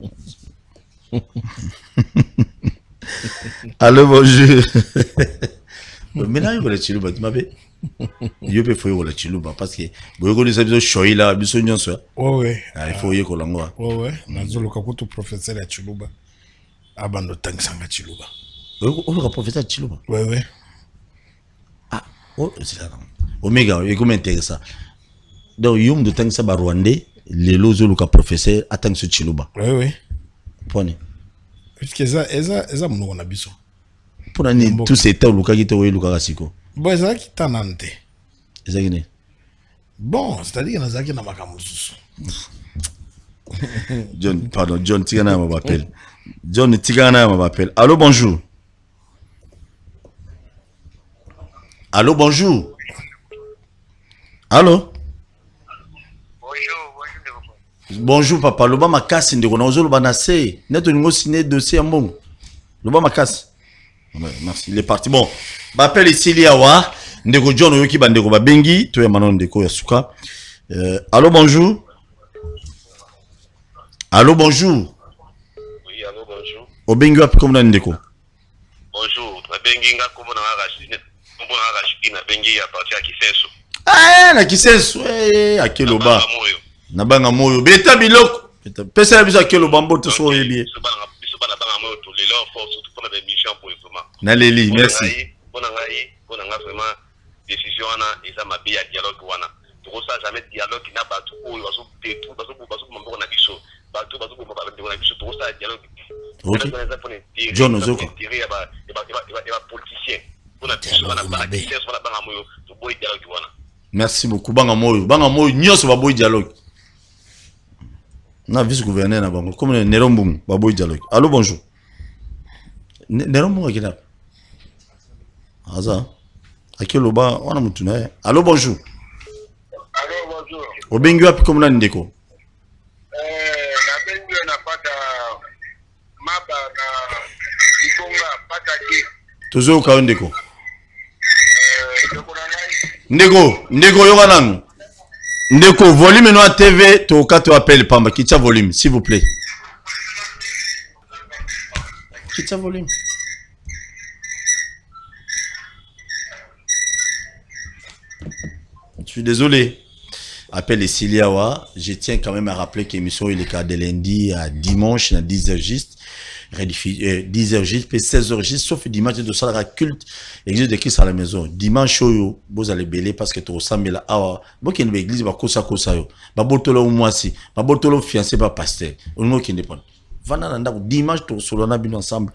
Allô bonjour. Mais là yeko la Chiluba tu m'avais. Yo pe fo yeko la Chiluba parce que boyo ko nisa biso shoila biso nyonso. Oh ouais. Ah il faut yeko la ngwa. Oh ouais. Na zo lo kakuto professeur ya Chiluba. Abando tangsanga Chiluba. Oh le professeur Chiluba. Ouais ouais. Ah oh c'est là. Omega yeko m'intéresse. Donc, yum de temps ça ba Rwandais, les lozo luka professeur attend ce Chiluba. Oui oui. Pone. Parce que ça ça ça mon na biso. Pour ani tous ces temps luka kito we luka kasiko. Bon ça qui tanante. Ezagine. Bon, c'est-à-dire na zaki na makamususu. John, pardon, John Tigana m'appelle. John Tigana m'appelle. Allô bonjour. Allô bonjour. Allô. Bonjour papa, loba makasi ndeko na ozo loba na se. Neto ningo signé dossier mbongo. Loba makasi. Merci, il est parti. Bon, m'appelle ici Liawa, ndeko John Oyoki bandeko ba bengi, to ya manon ndeko ya suka. Euh, allô bonjour. Allô bonjour. Oui, allô bonjour. Obengi api comme ndeko. Bonjour, na bengi nga komo na rashine. Komo na rashine na bengi ya parti ya Kisenso. Ah, na Kisenso, eh, akeloba. Na banga moyo beta biloko pesa biso akelo bambo to so yebi na leli merci bona ngai bona nga vraiment décision na eza mabi ya dialogue wana to ko sa jamais dialogue na batu oyo baso petu baso baso mambo na biso batu baso bomba ba na biso to ko sa dialogue. OK John Ozoko ya ba ba politicien bona biso bana ba kises bana banga moyo to boy dialogue wana. Merci beaucoup banga moyo banga moyo nyonso ba boy dialogue. Na vice-gouverneur na bango comme Nerombum baboy dialogue. Allô bonjour. Nerombum akina. Aza. Akeloba wana mutuna. Allô bonjour. Allô bonjour. Obengi wapi comme na ndeko? Eh na bengi na pata maba na ikonga pata ki. Tozo ka ndeko. Eh ndeko na ngai. Ndeko, ndeko yoga nanu. Ndeko, volume no T V, to kato appelle Pamba, kitcha volume, s'il vous plaît. Kitcha volume. Je suis désolé. Appelle les Siliawa. Je tiens quand même à rappeler que l'émission il est cas de lundi à dimanche, à dix heures juste. dix heures juste, puis seize heures juste, sauf dimanche de salle culte, église de Christ à la maison. Dimanche, vous allez bêler parce que tu ressembles là. Ah, bon, qu'il y a une église, bah, kosa kosa yo. Bah, botolo ou moi si. Bah, botolo fiancé, bah, pasteur. Au nom qui n'est pas. Dimanche, tu ressembles là, bien ensemble.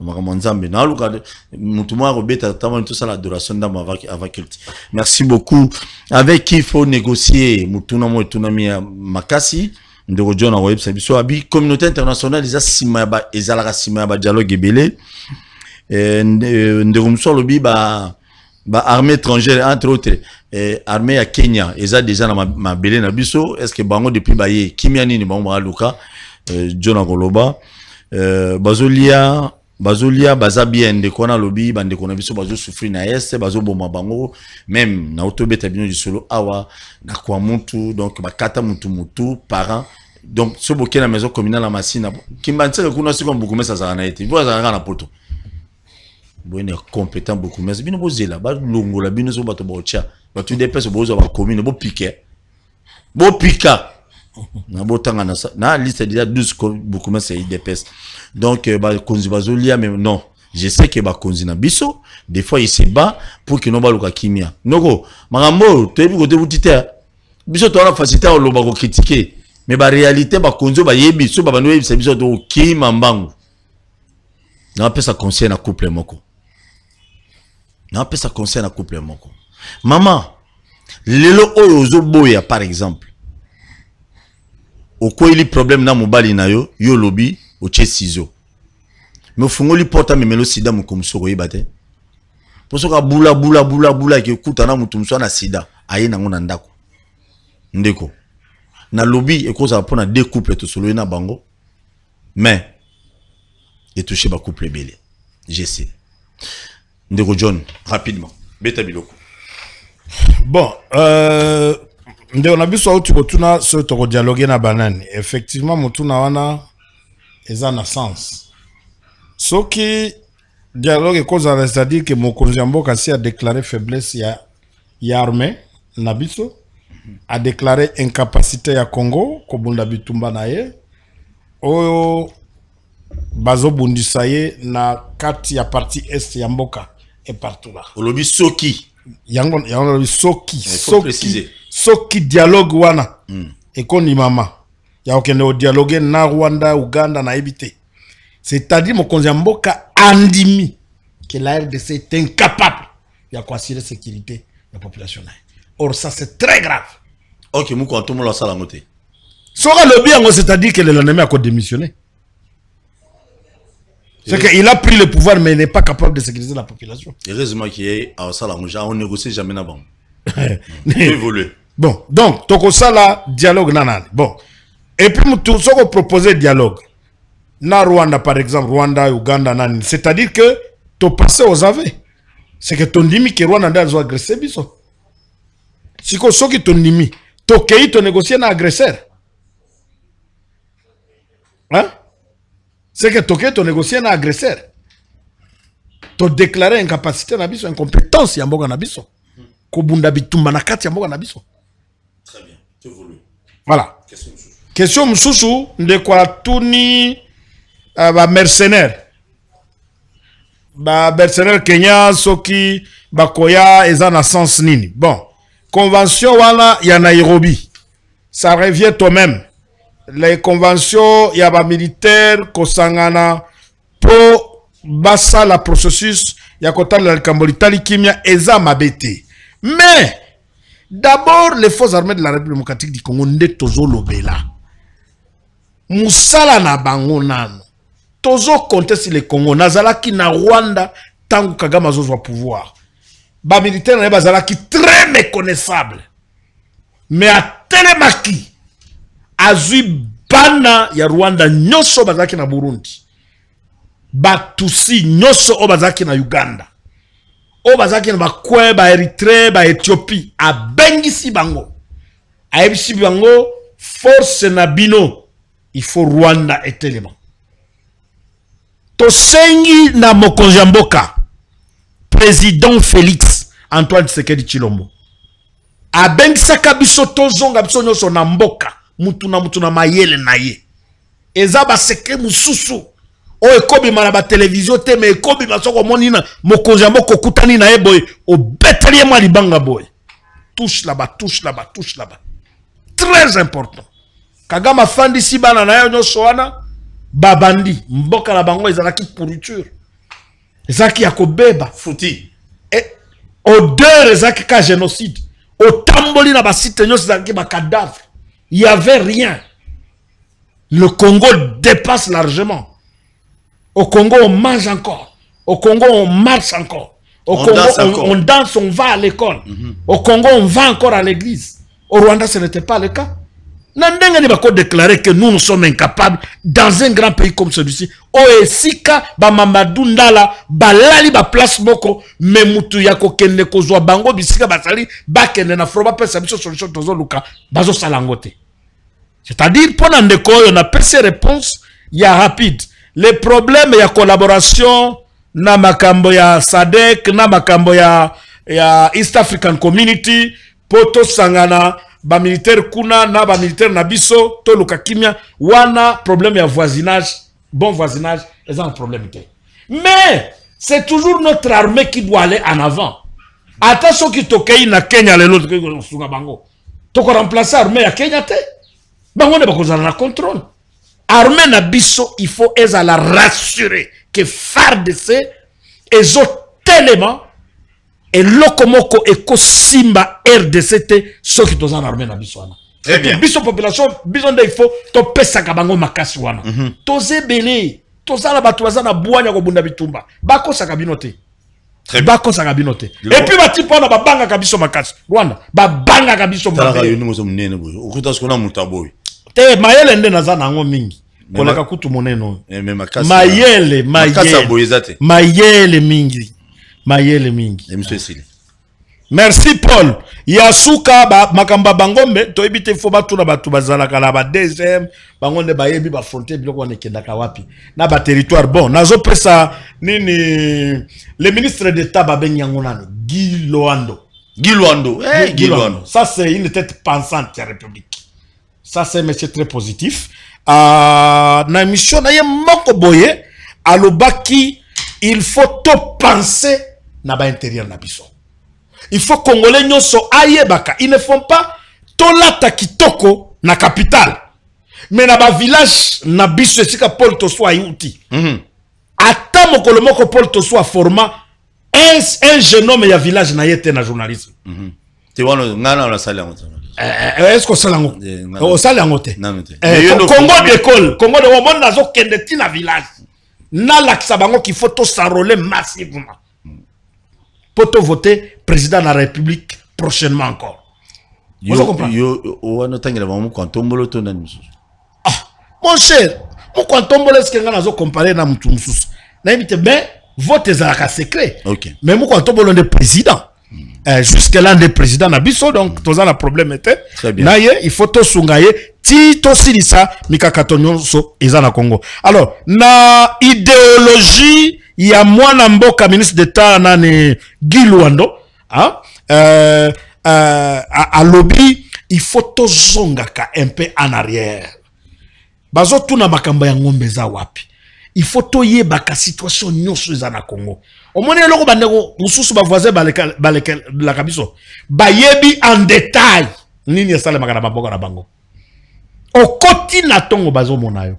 Merci beaucoup. Avec qui il faut négocier, Moutounamo et Tounami Makasi. De John a web service abi communauté internationale ils a sima ba ezalaka sima ba dialogue ebele et de rumso lobi ba Bah, armée étrangère, entre autres, eh, armée à Kenya, ils ont déjà ma, ma belé na biso, est-ce que bango depuis baye, Kimiani ni bango maluka, euh, John Agoloba, euh, Bazolia, Bazolia, Bazabien, de kona lobby, bande kona biso, bazo souffrir na est, bazo boma bango, même na autobeta bino du solo, awa, na kwa mutu, donc, bakata mutu mutu, parents, donc, ce bokeh la maison communale à Massina, qui m'a dit que kuna si comme beaucoup mais ça ça n'a été, vous avez un poto. Bon, il est compétent beaucoup, mais bien vous là, bah longo la bien sur bateau bocha, bah tu dépêches au beau à commune, beau piqué, beau pica, na beau temps na ça, na liste déjà douze beaucoup mais c'est dépêche. Donc bah konzi bazolia mais non, je sais que bah konzi na biso, des fois il se bat pour que non ba luka kimia. Noko, marambo, tu es côté boutite, biso tu as la facilité à lo ba ko critiquer, mais bah réalité bah konzo ba yebi, so ba bano yebi c'est biso to kima mbangu. Na pesa conseil na couple moko. Na pesa conseil na couple moko. Maman, lelo oyo ozo boya par exemple. Oko ili problème na mobali na yo, yo lobi o che ciseau. Me fungoli porta me melo sida mu komsoko yebate. Posoka bula bula bula bula ke kutana mutu mso na sida, aye na ngona ndako. Ndeko. Na lobi e koza pona deux couples to solo na bango. Mais et toucher ma couple belé. Je sais. Ndeko John, rapidement. Beta biloko. Bon, euh, ndeko na biso au tukotuna so toko dialoguer na banane. Effectivement, mutuna wana eza na sens. So ki dialogue cause c'est-à-dire que mokonzi mboka si a déclaré faiblesse ya ya armée na biso, a déclaré incapacité ya Congo ko bunda bitumba na ye. Oyo bazo bundisa ye na kati ya partie est ya mboka et partout là. Olobi soki. Yango yango soki soki soki dialogue wana. Mm. Et koni mama. Ya okende o dialogue na Rwanda, Uganda na ebité. C'est-à-dire mokonzi mboka andimi que la R D C est incapable de assurer la sécurité de la population. Or ça c'est très grave. OK, mou quand tout le monde la sala ngote. Sora le bien, c'est-à-dire que l'ennemi a quoi démissionné. C'est qu'il a pris le pouvoir, mais il n'est pas capable de sécuriser la population. Heureusement qu'il y a un salaire, on négocie jamais d'avant. Évoluer. Bon, donc, toko sala dialogue nanan. Bon. Et puis, tout ce qu'on propose dialogue. Na Rwanda, par exemple, Rwanda, Uganda, nan. C'est-à-dire que, tu passes aux aveux. C'est que ton dimi que Rwanda a agressé, biso. Si que ce qui ton dimi, tu as tu négocier un agresseur. Hein? C'est que tu as négocié un agresseur. Tu as déclaré incapacité na biso, incompétence ya mboka na biso. Ko bunda bitumba na kati ya mboka na biso. Très bien. Tu voulais. Voilà. Question msusu. Question msusu de kwa tuni uh, ba mercenaire. Ba mercenaire Kenya soki bakoya eza na sens nini. Bon. Convention wana ya Nairobi. Ça revient toi-même. Les conventions, il y a des militaires qui sont pour basa la processus, il y a côté la Cambolitali Kimia eza mabete. Mais d'abord les forces armées de la République démocratique du Congo nde tozo lobela. Musala na bango nano. Tozo compter sur le Congo nazala ki na Rwanda tangu Kagame azozwa pouvoir. Ba militaires na bazala ki très méconnaissable. Mais à Telemaki azui bana ya Rwanda nyoso bazaki na Burundi. Batusi nyoso o bazaki na Uganda. O bazaki na bakwe ba Eritrea ba Ethiopie a bengisi bango. A ebisi bango force na bino. Il faut Rwanda et élément. Tosengi na mokonzi mboka. Président Félix Antoine Tshisekedi Tshilombo. A bengisaka biso tozonga biso nyoso na mboka. Mutuna mutuna mayele na ye. Eza ba seke mususu. O ekobi mana ba télévision te me ekobi masoko monina mokonzi mboko kutani na ye boy o beteli ma libanga boy. Touche là-bas, touche là-bas, touche là-bas. Très important. Kagama fandi si bana na yo nyoso wana babandi mboka la bango ezalaki pourriture. Ezaki yakobeba Fouti. Et odeur ezaki ka génocide. O tamboli na ba site nyoso ezalaki ba cadavre. Il n'y avait rien. Le Congo dépasse largement. Au Congo, on mange encore. Au Congo, on marche encore. Au on Congo, danse on, encore. on danse, on va à l'école. Mm-hmm. Au Congo, on va encore à l'église. Au Rwanda, ce n'était pas le cas. Nandenge ni bako déclarer que nous, nous sommes incapables dans un grand pays comme celui-ci. Oesika, ba Mamadou Ndala, ba lali ba place moko, me mutu yako kende kozwa bango bisika basali, ba kende na froba pesa biso solution tozo luka, bazo salangote. C'est-à-dire, pendant ndeko on a fait ces réponses, il y a rapide. Les problèmes, il y a collaboration, na makambo ya SADC, na makambo ya, ya East African Community, poto sangana, ba militaire kuna, na ba militaire nabiso, to luka kimia, wana problème ya voisinage, bon voisinage, ils ont un problème. Mais, c'est toujours notre armée qui doit aller en avant. Attention qui tokei na Kenya le l'autre, sunga bango. Toko remplacer armée ya Kenya te. Bango ne bako na contrôle. Armée na biso, il faut eza la rassurer que F A R D C et autres éléments et lokomoko et kosimba R D C te ceux qui sont en armée na biso wana. Très bien. Biso population, biso nde il faut to pesa ka bango makasi wana. Toze belé, tozala batu bazana buanya ko bunda bitumba. Bako saka binote. Très bien. Bako saka binote. Et puis bati pona ba banga ka biso makasi. Rwanda, ba banga ka biso makasi. Tala makasi. ka yoni mnene boyo. Okuta skona mutaboy. Te mayele nde nazana ngo mingi. Koleka kutu moneno. Mais makasi. Mayele, mayele. Makasi boyezate. Mayele mingi. Mayele mingi. Monsieur Sile. Merci Paul. Yasuka ba makamba bangombe to ebite fo batu na batu bazala kala ba deuxième bangonde ba yebi ba frontier biloko ne kendaka wapi. Na ba territoire bon. Nazo pesa nini le ministre d'État ba benyango nani Guy Loando. Guy Loando. Eh Guy Loando. Ça c'est une tête pensante de la République. Ça c'est monsieur très positif. Euh, na mission na ye moko boye alobaki il faut to penser na ba intérieur na biso. Il faut Congolais nyonso ayebaka. Ils ne font pas tolata kitoko na capitale. Mais na ba village na biso esika Paul Tosso ayuti. Mhm. Ata mokolo moko Paul Tosso a forma un un jeune homme ya village na yete na journalisme. Mhm. Te wana ngana na sala ngoto. Euh, est-ce que ça l'ango? Au sale angote. Non, Congo d'école, Congo de Womon nazo kendeti na village. Na laksa bango qu'il faut to s'enrôler massivement. Pour te voter président de la République prochainement encore. Vous comprenez? Yo, wana tangela bango kwantombolo to na mususu. Ah, mon cher, mon kwantombolo est-ce que nga nazo comparer na mutu mususu? Na yebite mais vote ezalaka secret. OK. Mais mon kwantombolo de président. Euh, jusque-là, des présidents n'abisso, donc, tous le problème était. Très bien. Naye, il faut to sungaye, ti to silisa, mikakatonyo so, ezana Congo. Alors, na idéologie, il y a moi namboka ministre d'État, nane Guy Luando, hein, euh, euh, à, à lobby, il faut to zongaka un peu en arrière. Bazo tu na makamba ya ngombe za wapi. Il faut to yebaka situation nyonso ezana Congo. Au moins, le bandeko mususu ba voisin baleka baleka la kabiso ba yebi en détail nini ya sala makana baboka na bango o koti na tongo bazo monayo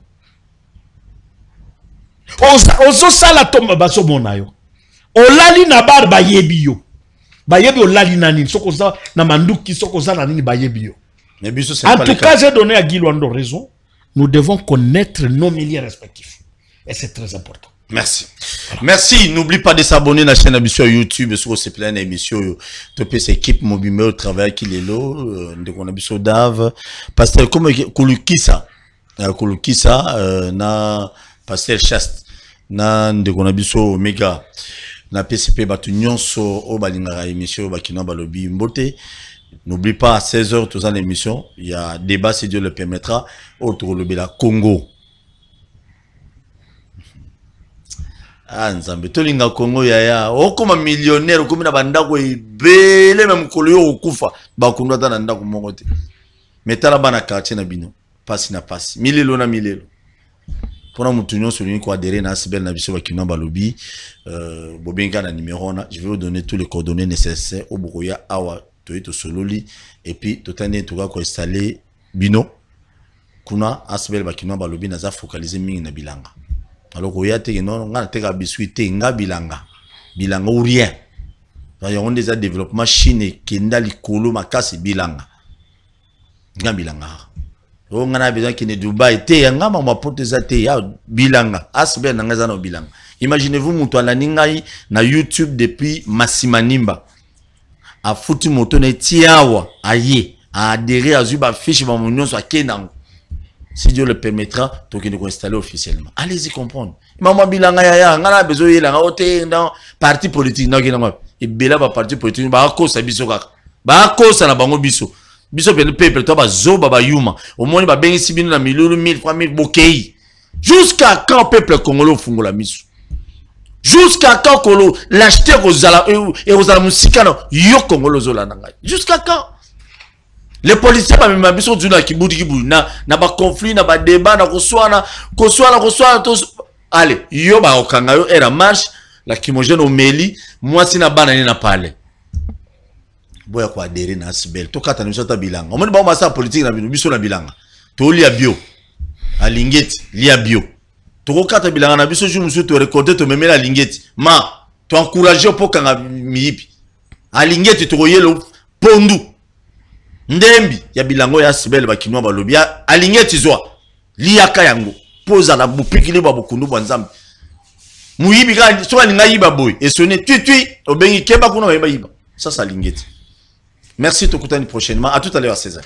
ozo ozo sala tomba bazo monayo o lali na bar ba yebi yo ba yebi o lali na nini soko za na manduki soko za na nini ba yebi yo. Mais biso c'est en pas tout cas j'ai donné à Guy Luando raison, nous devons connaître nos milieux respectifs et c'est très important. Merci. Merci. N'oublie pas de s'abonner à la chaîne sur YouTube. Sur ces plein d'émissions. Topé cette équipe mobile au travail qui est là. De qu'on a vu sur Dave. Pasteur, comme Koulukisa. Koulukisa. Na Pasteur Chast. Na de qu'on a vu sur Omega. Na P C P Batunion sur au Balinga émission. Bakina Balobi Mbote. N'oublie pas à seize heures, tous en émission. Il y a débat si Dieu le permettra. Autour de la Congo. Ah, nzambe tolinga Congo yaya okoma millionnaire okomi na bandako ebele même kolo yo okufa ba kundwa ta na ndako moko te metala bana quartier na bino pasi na pasi milelo na milelo pona mutu nyonso lini ko adhérer na Asbel na biso ba kino balobi euh bobenga na numéro na je vais vous donner tous les coordonnées nécessaires au bokoya awa toito sololi et puis totane toka ko installer bino kuna Asbel ba kino balobi na za focaliser mingi na bilanga. Alors qu'on y a des non, on a des biscuits, nga bilanga, bilanga ou rien. On a déjà développement chine qui n'a li kolo makasi bilanga, nga bilanga. On a besoin qui ne Dubaï te nga ma porte za te ya bilanga, asbe na nga za no bilanga. Imaginez-vous Moutouala Ningai na YouTube depuis Massimanimba. A foutu moto ne tiawa aye a adhéré à Zuba fiche ba mon nyonso akenang. Si Dieu le permettra, donc il nous installer officiellement. Allez-y comprendre. Maman bilanga ya ya ngana bezo yela nga ote dans parti politique na kinanga. Et bela ba parti politique ba ko sa biso kaka. Ba ko sa na bango biso. Biso pe le peuple to ba zo ba ba yuma. Au moins ba bengi sibino na milulu mille trois mille bokei. Jusqu'à quand peuple congolais fungola miso. Jusqu'à quand kolo l'acheter aux ala et aux ala musika no yo congolais zo la nanga. Jusqu'à quand? Les policiers ba même biso duna kibudi kibudi na na ba conflit na ba débat na koswana koswana koswana to allez yo ba okanga yo era marche la kimogène au meli moi sina bana ni na pale boya ko adhérer na Asbel to kata ni sota bilanga omoni ba masa politique na biso na bilanga to lia bio alingeti lia bio to ko kata bilanga na biso jour musu to récolter to memela lingeti ma to encourager po kanga miipi alingeti to yelo pondu ndembi ya bilango ya Asbel bakinwa balobi alingeti zwa liaka yango poza la bupikili ba bukundu banzambe muyibi ka so alinga yiba boy et sonné tui tui obengi keba kuna yiba yiba ça ça lingeti. Merci to kutani prochainement à tout à l'heure César.